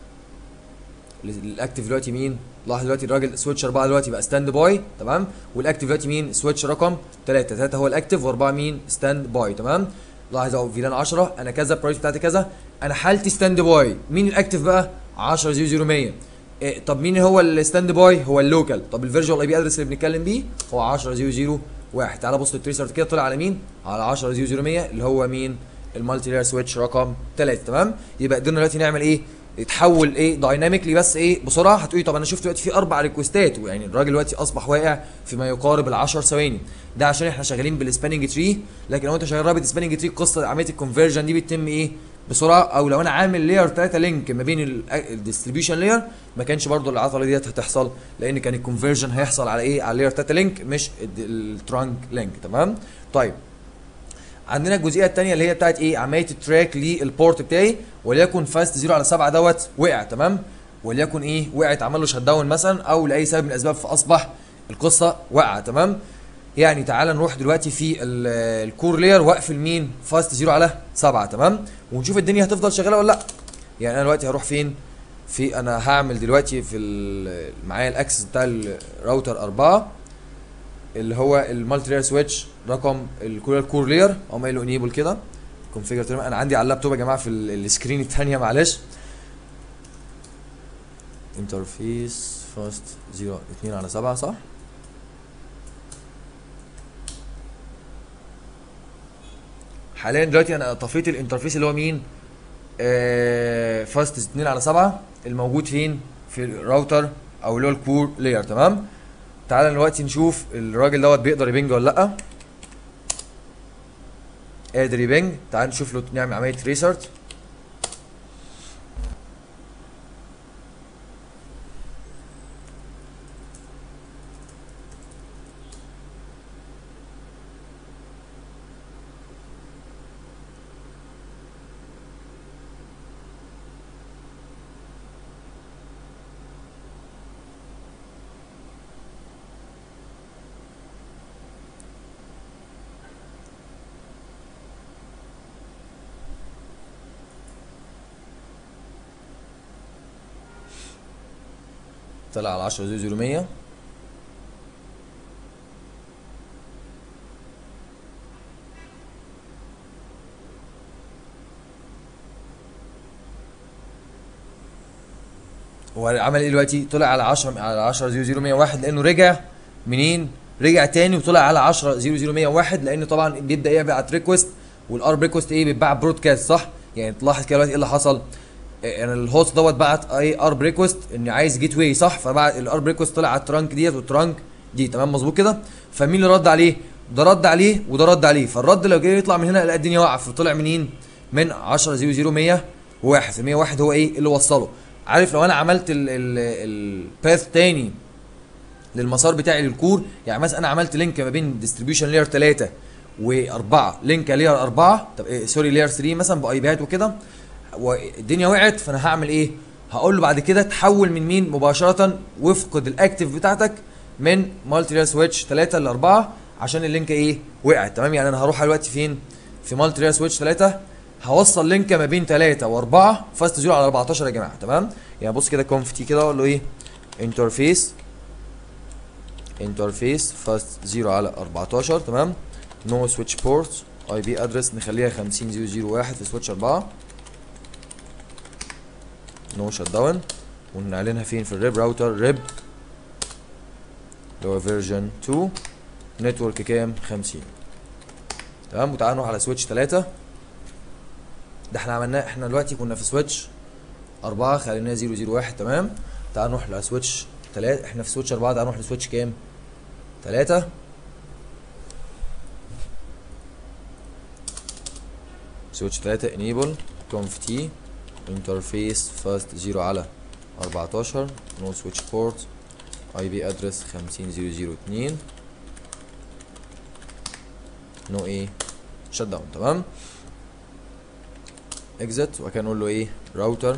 الاكتف دلوقتي مين؟ لاحظ دلوقتي الراجل سويتش 4 دلوقتي بقى ستاند باي. تمام؟ والاكتف دلوقتي مين؟ سويتش رقم 3 هو الاكتف، و4 مين؟ ستاند باي. تمام؟ لاحظ اهو فيلان 10 انا كذا، البرايس بتاعتي كذا، انا حالتي ستاند باي. مين الاكتف بقى؟ 10.0.0.100. طب مين هو الستاند باي؟ هو اللوكال. طب الفيرجوال اي بي ادرس اللي بنتكلم بيه هو 10.0.0.1. تعال بص التريسر كده طلع على مين؟ على 10.0.0.100 اللي هو مين؟ المالتي لاير سويتش رقم 3. تمام؟ يبقى قدرنا دلوقتي نعمل ايه؟ يتحول ايه دايناميكلي بس ايه بسرعه. هتقولي طب انا شفت دلوقتي في 4 ريكوستات، ويعني الراجل دلوقتي اصبح واقع في ما يقارب ال 10 ثواني. ده عشان احنا شغالين بالسباننج تري، لكن لو انت شغال رابط سباننج تري قصه عمليه الكونفرجن دي بتتم ايه بسرعه. او لو انا عامل لاير 3 لينك ما بين الديستريبيوشن لاير، ما كانش برضو العطله ديت هتحصل، لان كان الكونفرجن هيحصل على ايه على اللاير 3 لينك مش الترانك لينك. تمام. طيب عندنا الجزئيه الثانيه اللي هي بتاعت ايه عمليه التراك للبورت بتاعي، وليكن فاست 0 على 7 دوت وقع. تمام. وليكن ايه وقعت عمل له شت داون مثلا، او لاي سبب من الاسباب فاصبح القصه واقعه. تمام. يعني تعال نروح دلوقتي في الكور لاير واقفل مين فاست 0 على 7. تمام. ونشوف الدنيا هتفضل شغاله ولا لا. يعني انا دلوقتي هروح فين في انا هعمل دلوقتي في معايا الاكسس بتاع الراوتر 4 اللي هو المالتي لاير سويتش رقم الكور لاير، اقوم قايل له انيبل كده كونفيجر. انا عندي على اللابتوب يا جماعه في السكرين الثانيه معلش. انترفيس فاست 0 2 على 7 صح. حاليا دلوقتي انا طفيت الانترفيس اللي هو مين فاست 2 على 7 الموجود فين في الراوتر او اللي هو الكور لاير. تمام. تعالى دلوقتي نشوف الراجل دوت بيقدر يبنج ولا لا. قادر يبنج. تعال نشوف له نعمل عمليه ريسارت. طلع على 10.0.0.100. هو عمل ايه دلوقتي؟ طلع على 10.0.0.101 لانه رجع منين؟ رجع تاني وطلع على 10.0.0.101 لان طبعا بيبدا يبعت ريكوست، والار ريكوست ايه بيتباع برودكاست صح؟ يعني تلاحظ كده دلوقتي ايه اللي حصل؟ يعني الهوست دوت بعت ايه ار ريكوست ان عايز جيت واي صح؟ فبعت الار ريكوست طلع على الترانك ديت والترانك دي. تمام مظبوط كده؟ فمين اللي رد عليه؟ ده رد عليه وده رد عليه. فالرد لو جاي يطلع من هنا لقى الدنيا واقعه، فطلع منين؟ من 10.0.0.101. ال 101 هو ايه اللي وصله. عارف لو انا عملت الباث تاني للمسار بتاعي للكور، يعني مثلا انا عملت لينك ما بين ديستريبيوشن لاير 3 و4 لينك لاير 4 طب إيه سوري لاير 3 مثلا باي بيات وكده، والدنيا وقعت، فانا هعمل ايه؟ هقول له بعد كده تحول من مين مباشره وفقد الاكتف بتاعتك من مالتي لاير سويتش 3 ل 4 عشان اللينك ايه وقعت. تمام. يعني انا هروح دلوقتي فين في مالتي لاير سويتش 3 هوصل لينك ما بين 3 و4 فاست 0 على 14 يا جماعه. تمام. يعني بص كده كونف تي كده اقول له ايه انترفيس فاست 0 على 14. تمام. نو سويتش بورت اي بي ادرس نخليها 50.0.0.1 في سويتش 4. نو شت داون. ونعلنها فين في الريب راوتر ريب اللي هو فيرجن 2 نتورك كام 50. تمام. وتعالى نروح على سويتش 3. ده احنا عملناه، احنا دلوقتي كنا في سويتش 4 خليناه 0.0.1. تمام. تعال نروح لسويتش 3. احنا في سويتش 4 تعال نروح لسويتش كام 3. سويتش 3 انيبل كونف تي انترفيس فاست 0 على 14 نو سويتش بورت اي بي ادرس 50.0.0.2 نو ايه شت داون. تمام. اكزت. وكان نقول له ايه راوتر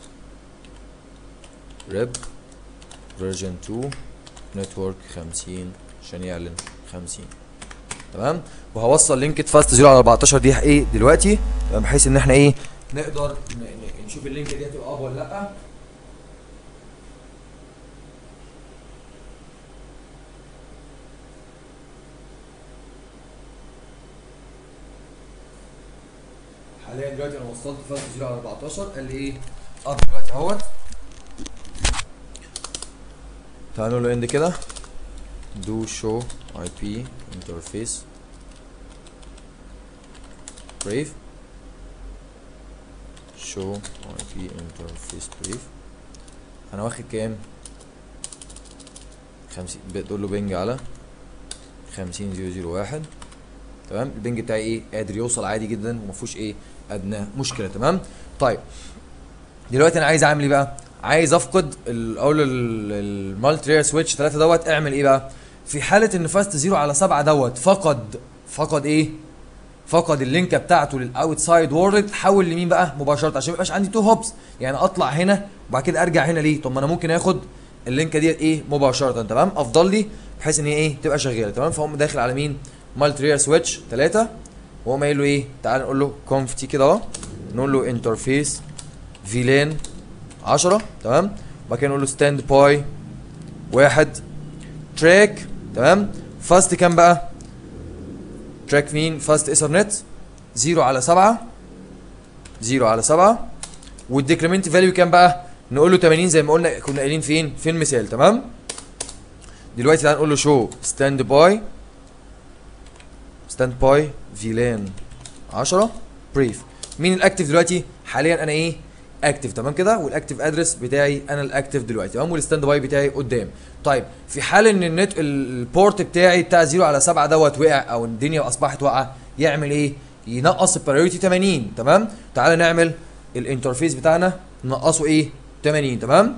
ريب فيرجن 2 نتورك 50 عشان يعلن 50. تمام. وهوصل لينكد فاست 0 على 14 دي ايه دلوقتي بحيث ان احنا ايه نقدر نشوف اللينك دي هتبقى اب ولا لا. حاليا دلوقتي انا وصلت فاست 0 على 14 قال لي ايه اب دلوقتي اهوت. تعالوا له اند كده do show IP interface brave show IP interface brief. انا واخد كام؟ 50. بتقول له بنج على 50001. تمام. البنج بتاعي ايه؟ قادر يوصل عادي جدا ومفيهوش ايه ادنى مشكله. تمام. طيب دلوقتي انا عايز اعمل ايه بقى؟ عايز افقد اقول المالتي رير سويتش 3 دوت. اعمل ايه بقى؟ في حاله ان فاست 0 على 7 دوت فقد ايه؟ فقد اللينكه بتاعته للاوتسايد وورلد. حول لمين بقى مباشره عشان ما يبقاش عندي تو هوبس، يعني اطلع هنا وبعد كده ارجع هنا ليه؟ طب ما انا ممكن اخد اللينكه ديت ايه مباشره. تمام. افضل لي بحيث ان هي ايه تبقى شغاله. تمام. فهم داخل على مين؟ مالتي رير سويتش 3 وهو قايل له ايه؟ تعال نقول له كونف تي كده اهو، نقول له انترفيس فيلان 10. تمام. وبعد كده نقول له ستاند باي 1 تراك. تمام. فاست كام بقى؟ تراك مين؟ فاست ايثرنت 0 على 7 0 على 7. والديكريمنت فاليو كام بقى؟ نقول له 80 زي ما قلنا كنا قايلين فين؟ في المثال. تمام. دلوقتي تعال نقول له شو ستاند باي فيلان 10 بريف. مين الاكتف دلوقتي؟ حاليا انا ايه؟ اكتف. تمام كده. والاكتف ادرس بتاعي انا الاكتف دلوقتي. تمام. والستاند باي بتاعي قدام. طيب في حال ان النت البورت بتاعي بتاع 0 على 7 دوت وقع او الدنيا اصبحت واقعه، يعمل ايه؟ ينقص البرايورتي 80. تمام. تعالى نعمل الانترفيس بتاعنا نقصه ايه؟ 80. تمام.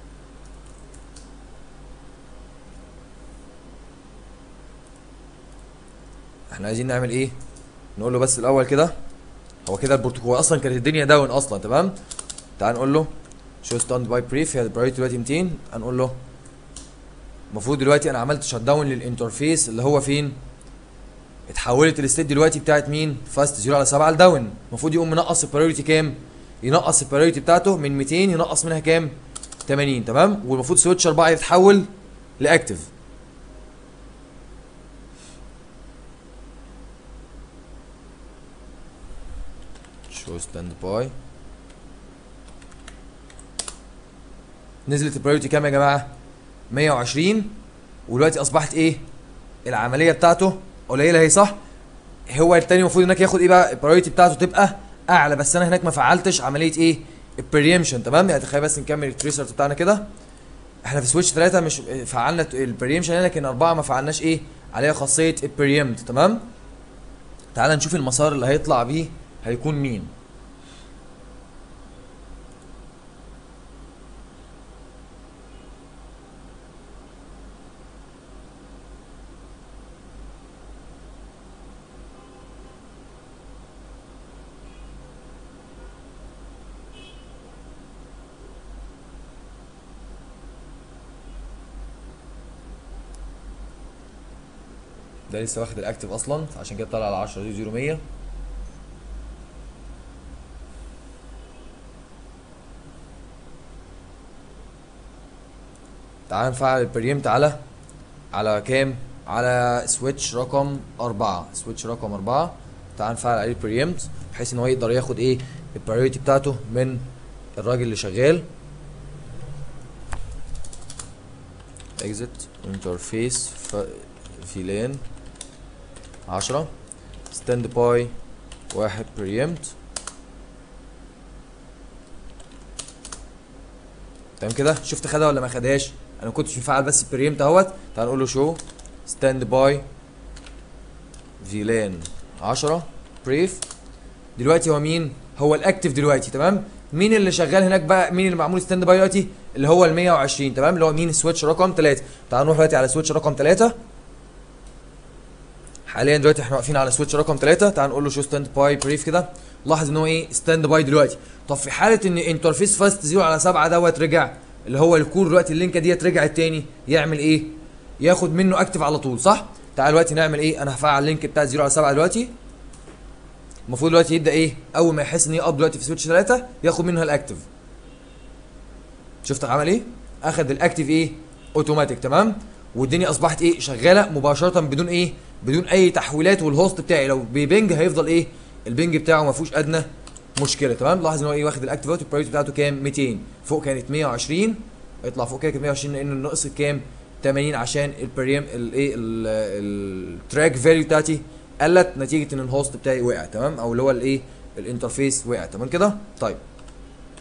احنا عايزين نعمل ايه؟ نقول له بس الاول كده هو كده البروتوكول اصلا كانت الدنيا داون اصلا. تمام. تعال نقول له شو ستاند باي بريف. هي البرايورتي دلوقتي 200. هنقول له المفروض دلوقتي انا عملت شت داون للانترفيس اللي هو فين؟ اتحولت الستيت دلوقتي بتاعت مين؟ فاست 0 على 7 لداون. المفروض يقوم منقص البرايورتي كام؟ ينقص البرايورتي بتاعته من 200 ينقص منها كام؟ 80. تمام. والمفروض سويتش 4 يتحول لاكتف. شو ستاند باي. نزلت البرايورتي كام يا جماعه؟ 120. ودلوقتي اصبحت ايه؟ العمليه بتاعته قليله اهي صح؟ هو التاني المفروض هناك ياخد ايه بقى؟ البرايورتي بتاعته تبقى اعلى، بس انا هناك ما فعلتش عمليه ايه؟ البريمشن. تمام. يعني تخيل بس نكمل التريسر بتاعنا كده. احنا في سويتش 3 مش فعلنا البريمشن لكن 4 ما فعلناش ايه؟ عليها خاصيه البريمت. تمام. تعال نشوف المسار اللي هيطلع بيه هيكون مين. ده لسه واخد الاكتف اصلا عشان كده طالع على 10 0 100. تعال نفعل البريمت على كام؟ على سويتش رقم 4. سويتش رقم 4 تعال نفعل عليه البريمت بحيث ان هو يقدر ياخد ايه؟ البرايورتي بتاعته من الراجل اللي شغال. exit interface فيلان 10 stand by 1 preempt. تمام كده. شفت خدها ولا ما خدهاش؟ انا ما كنتش مفعل بس البريمت اهوت. تعال نقول له شو stand by فيلان 10 بريف. دلوقتي هو مين؟ هو الاكتف دلوقتي. تمام. مين اللي شغال هناك بقى؟ مين اللي معمول ستاند باي دلوقتي؟ اللي هو ال 120. تمام. اللي هو مين؟ سويتش رقم 3. تعال نروح دلوقتي على سويتش رقم 3. حاليا دلوقتي احنا واقفين على سويتش رقم 3. تعال نقول له شو ستاند باي بريف كده. لاحظ ان هو ايه؟ ستاند باي دلوقتي. طب في حاله ان انترفيس فاست 0 على 7 دوت رجع، اللي هو الكور دلوقتي اللينكه ديت رجعت تاني، يعمل ايه؟ ياخد منه اكتف على طول صح؟ تعال دلوقتي نعمل ايه؟ انا هفعل اللينك بتاع 0 على 7 دلوقتي. المفروض دلوقتي يبدا ايه؟ اول ما يحس ان هي اب دلوقتي في سويتش 3 ياخد منها الاكتف. شفت عمل ايه؟ اخد الاكتف ايه؟ اوتوماتيك. تمام. والدنيا اصبحت ايه؟ شغاله مباشره بدون ايه؟ بدون اي تحويلات. والهوست بتاعي لو بيبنج هيفضل ايه؟ البنج بتاعه ما فيهوش ادنى مشكله. تمام. لاحظ ان هو ايه؟ واخد الاكتف اوت. البرايورتي بتاعته كام؟ 200. فوق كانت 120 يطلع فوق كده كانت 120 لان نقصت كام؟ 80 عشان البريم الايه التراك فاليو بتاعتي قلت نتيجه ان الهوست بتاعي وقع. تمام. او اللي هو الايه؟ الانترفيس وقع. تمام كده. طيب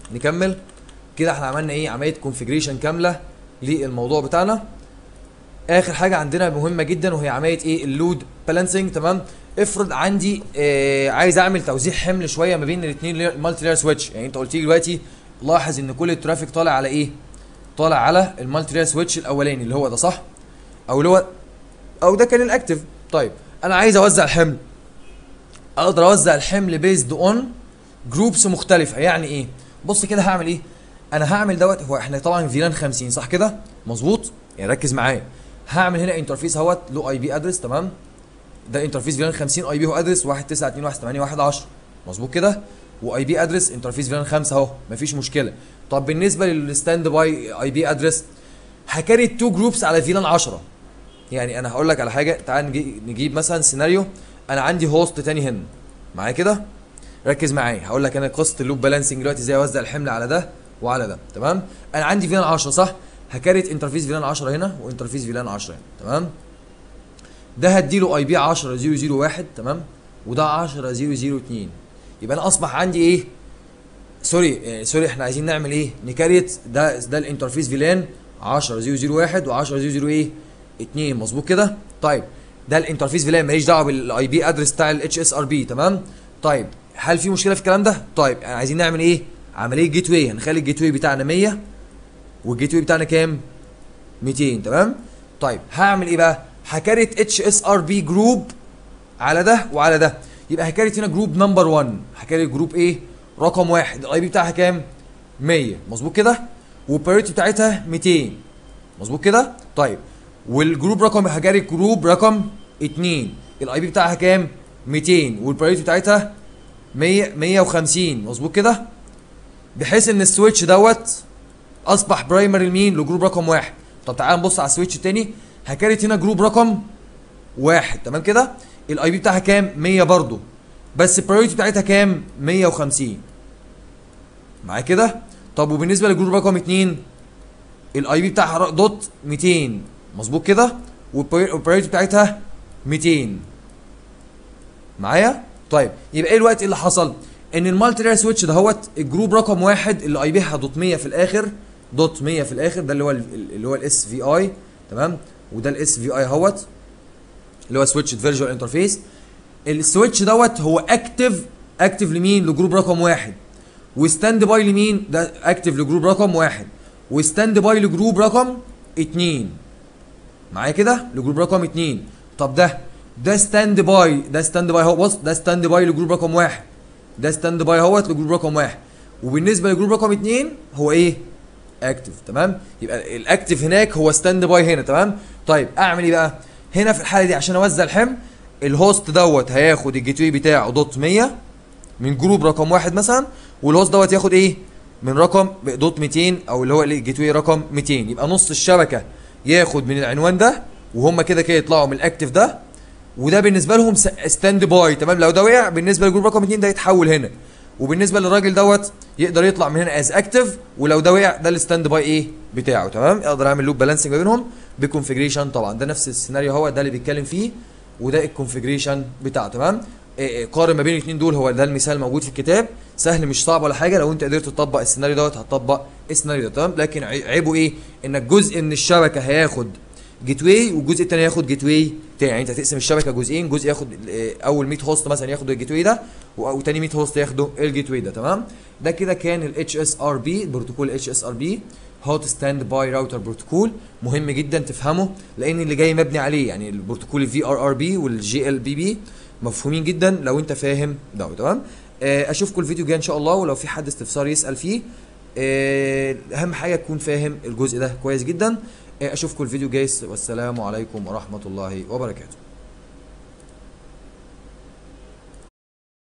نكمل كده. احنا عملنا ايه؟ عمليه كونفيجريشن كامله للموضوع بتاعنا. اخر حاجه عندنا مهمه جدا وهي عمليه ايه؟ اللود بالانسنج. تمام. افرض عندي عايز اعمل توزيع حمل شويه ما بين الاثنين المالتي لاير سويتش. يعني انت قلت لي دلوقتي لاحظ ان كل الترافيك طالع على ايه؟ طالع على المالتي لاير سويتش الاولاني اللي هو ده، صح؟ او اللي هو او ده كان الاكتف. طيب انا عايز اوزع الحمل، اقدر اوزع الحمل بيزد اون جروبس مختلفه. يعني ايه؟ بص كده هعمل ايه؟ انا هعمل دوت، هو احنا طبعا فيلان 50 صح كده؟ مظبوط؟ يعني ركز معايا. هعمل هنا انترفيس اهوت له اي بي ادرس. تمام. ده انترفيس فيلان 50 اي بي هو ادرس 192.168.1.10 مظبوط كده؟ واي بي ادرس انترفيس فيلان 5 اهو، مفيش مشكله. طب بالنسبه للستاند باي اي بي ادرس هكاري 2 جروبس على فيلان 10. يعني انا هقول لك على حاجه، تعال نجيب مثلا سيناريو. انا عندي هوست تاني هنا معايا كده، ركز معايا. هقول لك انا قصه اللوب بالانسنج دلوقتي ازاي اوزع الحمل على ده وعلى ده. تمام. انا عندي فيلان 10 صح؟ هكاريت انترفيس فيلان 10 هنا وانترفيس فيلان 10 هنا. تمام. ده هديله اي بي 10.0.0.1 تمام، وده 10.0.0.2. يبقى انا اصبح عندي ايه؟ سوري احنا عايزين نعمل ايه؟ نكاريت ده الانترفيس فيلان 10.0.0.1 و10.0.0.2 مظبوط كده؟ طيب ده الانترفيس فيلان ماليش دعوه بالاي بي ادرس بتاع الاتش اس ار بي. تمام. طيب هل في مشكله في الكلام ده؟ طيب عايزين نعمل ايه؟ عمليه جيت واي. هنخلي الجيت واي بتاعنا 100 والجيت واي بتاعنا كام؟ 200. تمام. طيب هعمل ايه بقى؟ هكاريت اتش اس ار بي جروب على ده وعلى ده. يبقى هكاريت هنا جروب نمبر 1، هكاريت جروب ايه؟ رقم 1. الاي بي بتاعها كام؟ 100 مظبوط كده؟ والبريورتي بتاعتها 200 مظبوط كده؟ طيب والجروب رقم هكاريت جروب رقم 2، الاي بي بتاعها كام؟ 200 والبريورتي بتاعتها 150 مظبوط كده؟ بحيث ان السويتش دوت اصبح برايمري لمين؟ لجروب رقم 1. طب تعال نبص على السويتش التاني. هكاريت هنا جروب رقم 1 تمام كده؟ الاي بي بتاعها كام؟ 100 برضه، بس البرايورتي بتاعتها كام؟ 150 معايا كده؟ طب وبالنسبه للجروب رقم 2 الاي بي بتاعها دوت 200 مظبوط كده؟ والبرايورتي بتاعتها 200 معايا؟ طيب يبقى ايه الوقت اللي حصل؟ ان المالتي لاير سويتش دهوت الجروب رقم 1 اللي اي بيها دوت 100 في الاخر، دوت 100 في الاخر، ده اللي هو الاس في اي. تمام. وده الاس في اي اهوت اللي هو سويتش فيرجوال انترفيس. السويتش دوت هو اكتف لمين؟ لجروب رقم 1. وستاند باي لمين؟ ده اكتف لجروب رقم 1 وستاند باي لجروب رقم 2 معايا كده؟ لجروب رقم 2. طب ده ستاند باي اهو. بص ده ستاند باي لجروب رقم 1، ده ستاند باي اهوت لجروب رقم 1. وبالنسبه لجروب رقم 2 هو ايه؟ اكتف. تمام. يبقى الاكتف هناك هو ستاند باي هنا. تمام. طيب اعمل ايه بقى؟ هنا في الحاله دي عشان اوزع الحمل، الهوست دوت هياخد الجيت واي بتاعه دوت 100 من جروب رقم 1 مثلا، والهوست دوت ياخد ايه؟ من رقم دوت 200 او اللي هو الجيت واي رقم 200. يبقى نص الشبكه ياخد من العنوان ده، وهم كده كده يطلعوا من الاكتف ده، وده بالنسبه لهم ستاند باي. تمام. لو ده وقع بالنسبه لجروب رقم 2 ده يتحول هنا، وبالنسبه للراجل دوت يقدر يطلع من هنا از اكتف، ولو ده وقع ده الستاند باي ايه بتاعه. تمام. اقدر اعمل لوب بالانسنج ما بينهم بكونفيجريشن. طبعا ده نفس السيناريو هو ده اللي بيتكلم فيه، وده الكونفيجريشن بتاعه. تمام. قارن ما بين الاثنين دول، هو ده المثال موجود في الكتاب، سهل مش صعب ولا حاجه. لو انت قدرت تطبق السيناريو دوت هتطبق السيناريو ده. تمام. لكن عيبه ايه؟ انك جزء من الشبكه هياخد جيت واي والجزء الثاني هياخد جيت واي تاني. يعني انت هتقسم الشبكه جزئين، جزء ياخد اول 100 هوست مثلا ياخد الجيت واي ده، وتاني 100 هوست ياخدوا الجيت واي ده. تمام. ده كده كان الاتش اس ار بي، بروتوكول اتش اس ار بي هوت ستاند باي راوتر بروتوكول. مهم جدا تفهمه لان اللي جاي مبني عليه، يعني البروتوكول الفي ار ار بي والجي ال بي بي مفهومين جدا لو انت فاهم ده. تمام. اشوفكم الفيديو الجاي ان شاء الله، ولو في حد استفسار يسال فيه. اهم حاجه تكون فاهم الجزء ده كويس جدا. اشوفكم الفيديو الجاي، والسلام عليكم ورحمه الله وبركاته.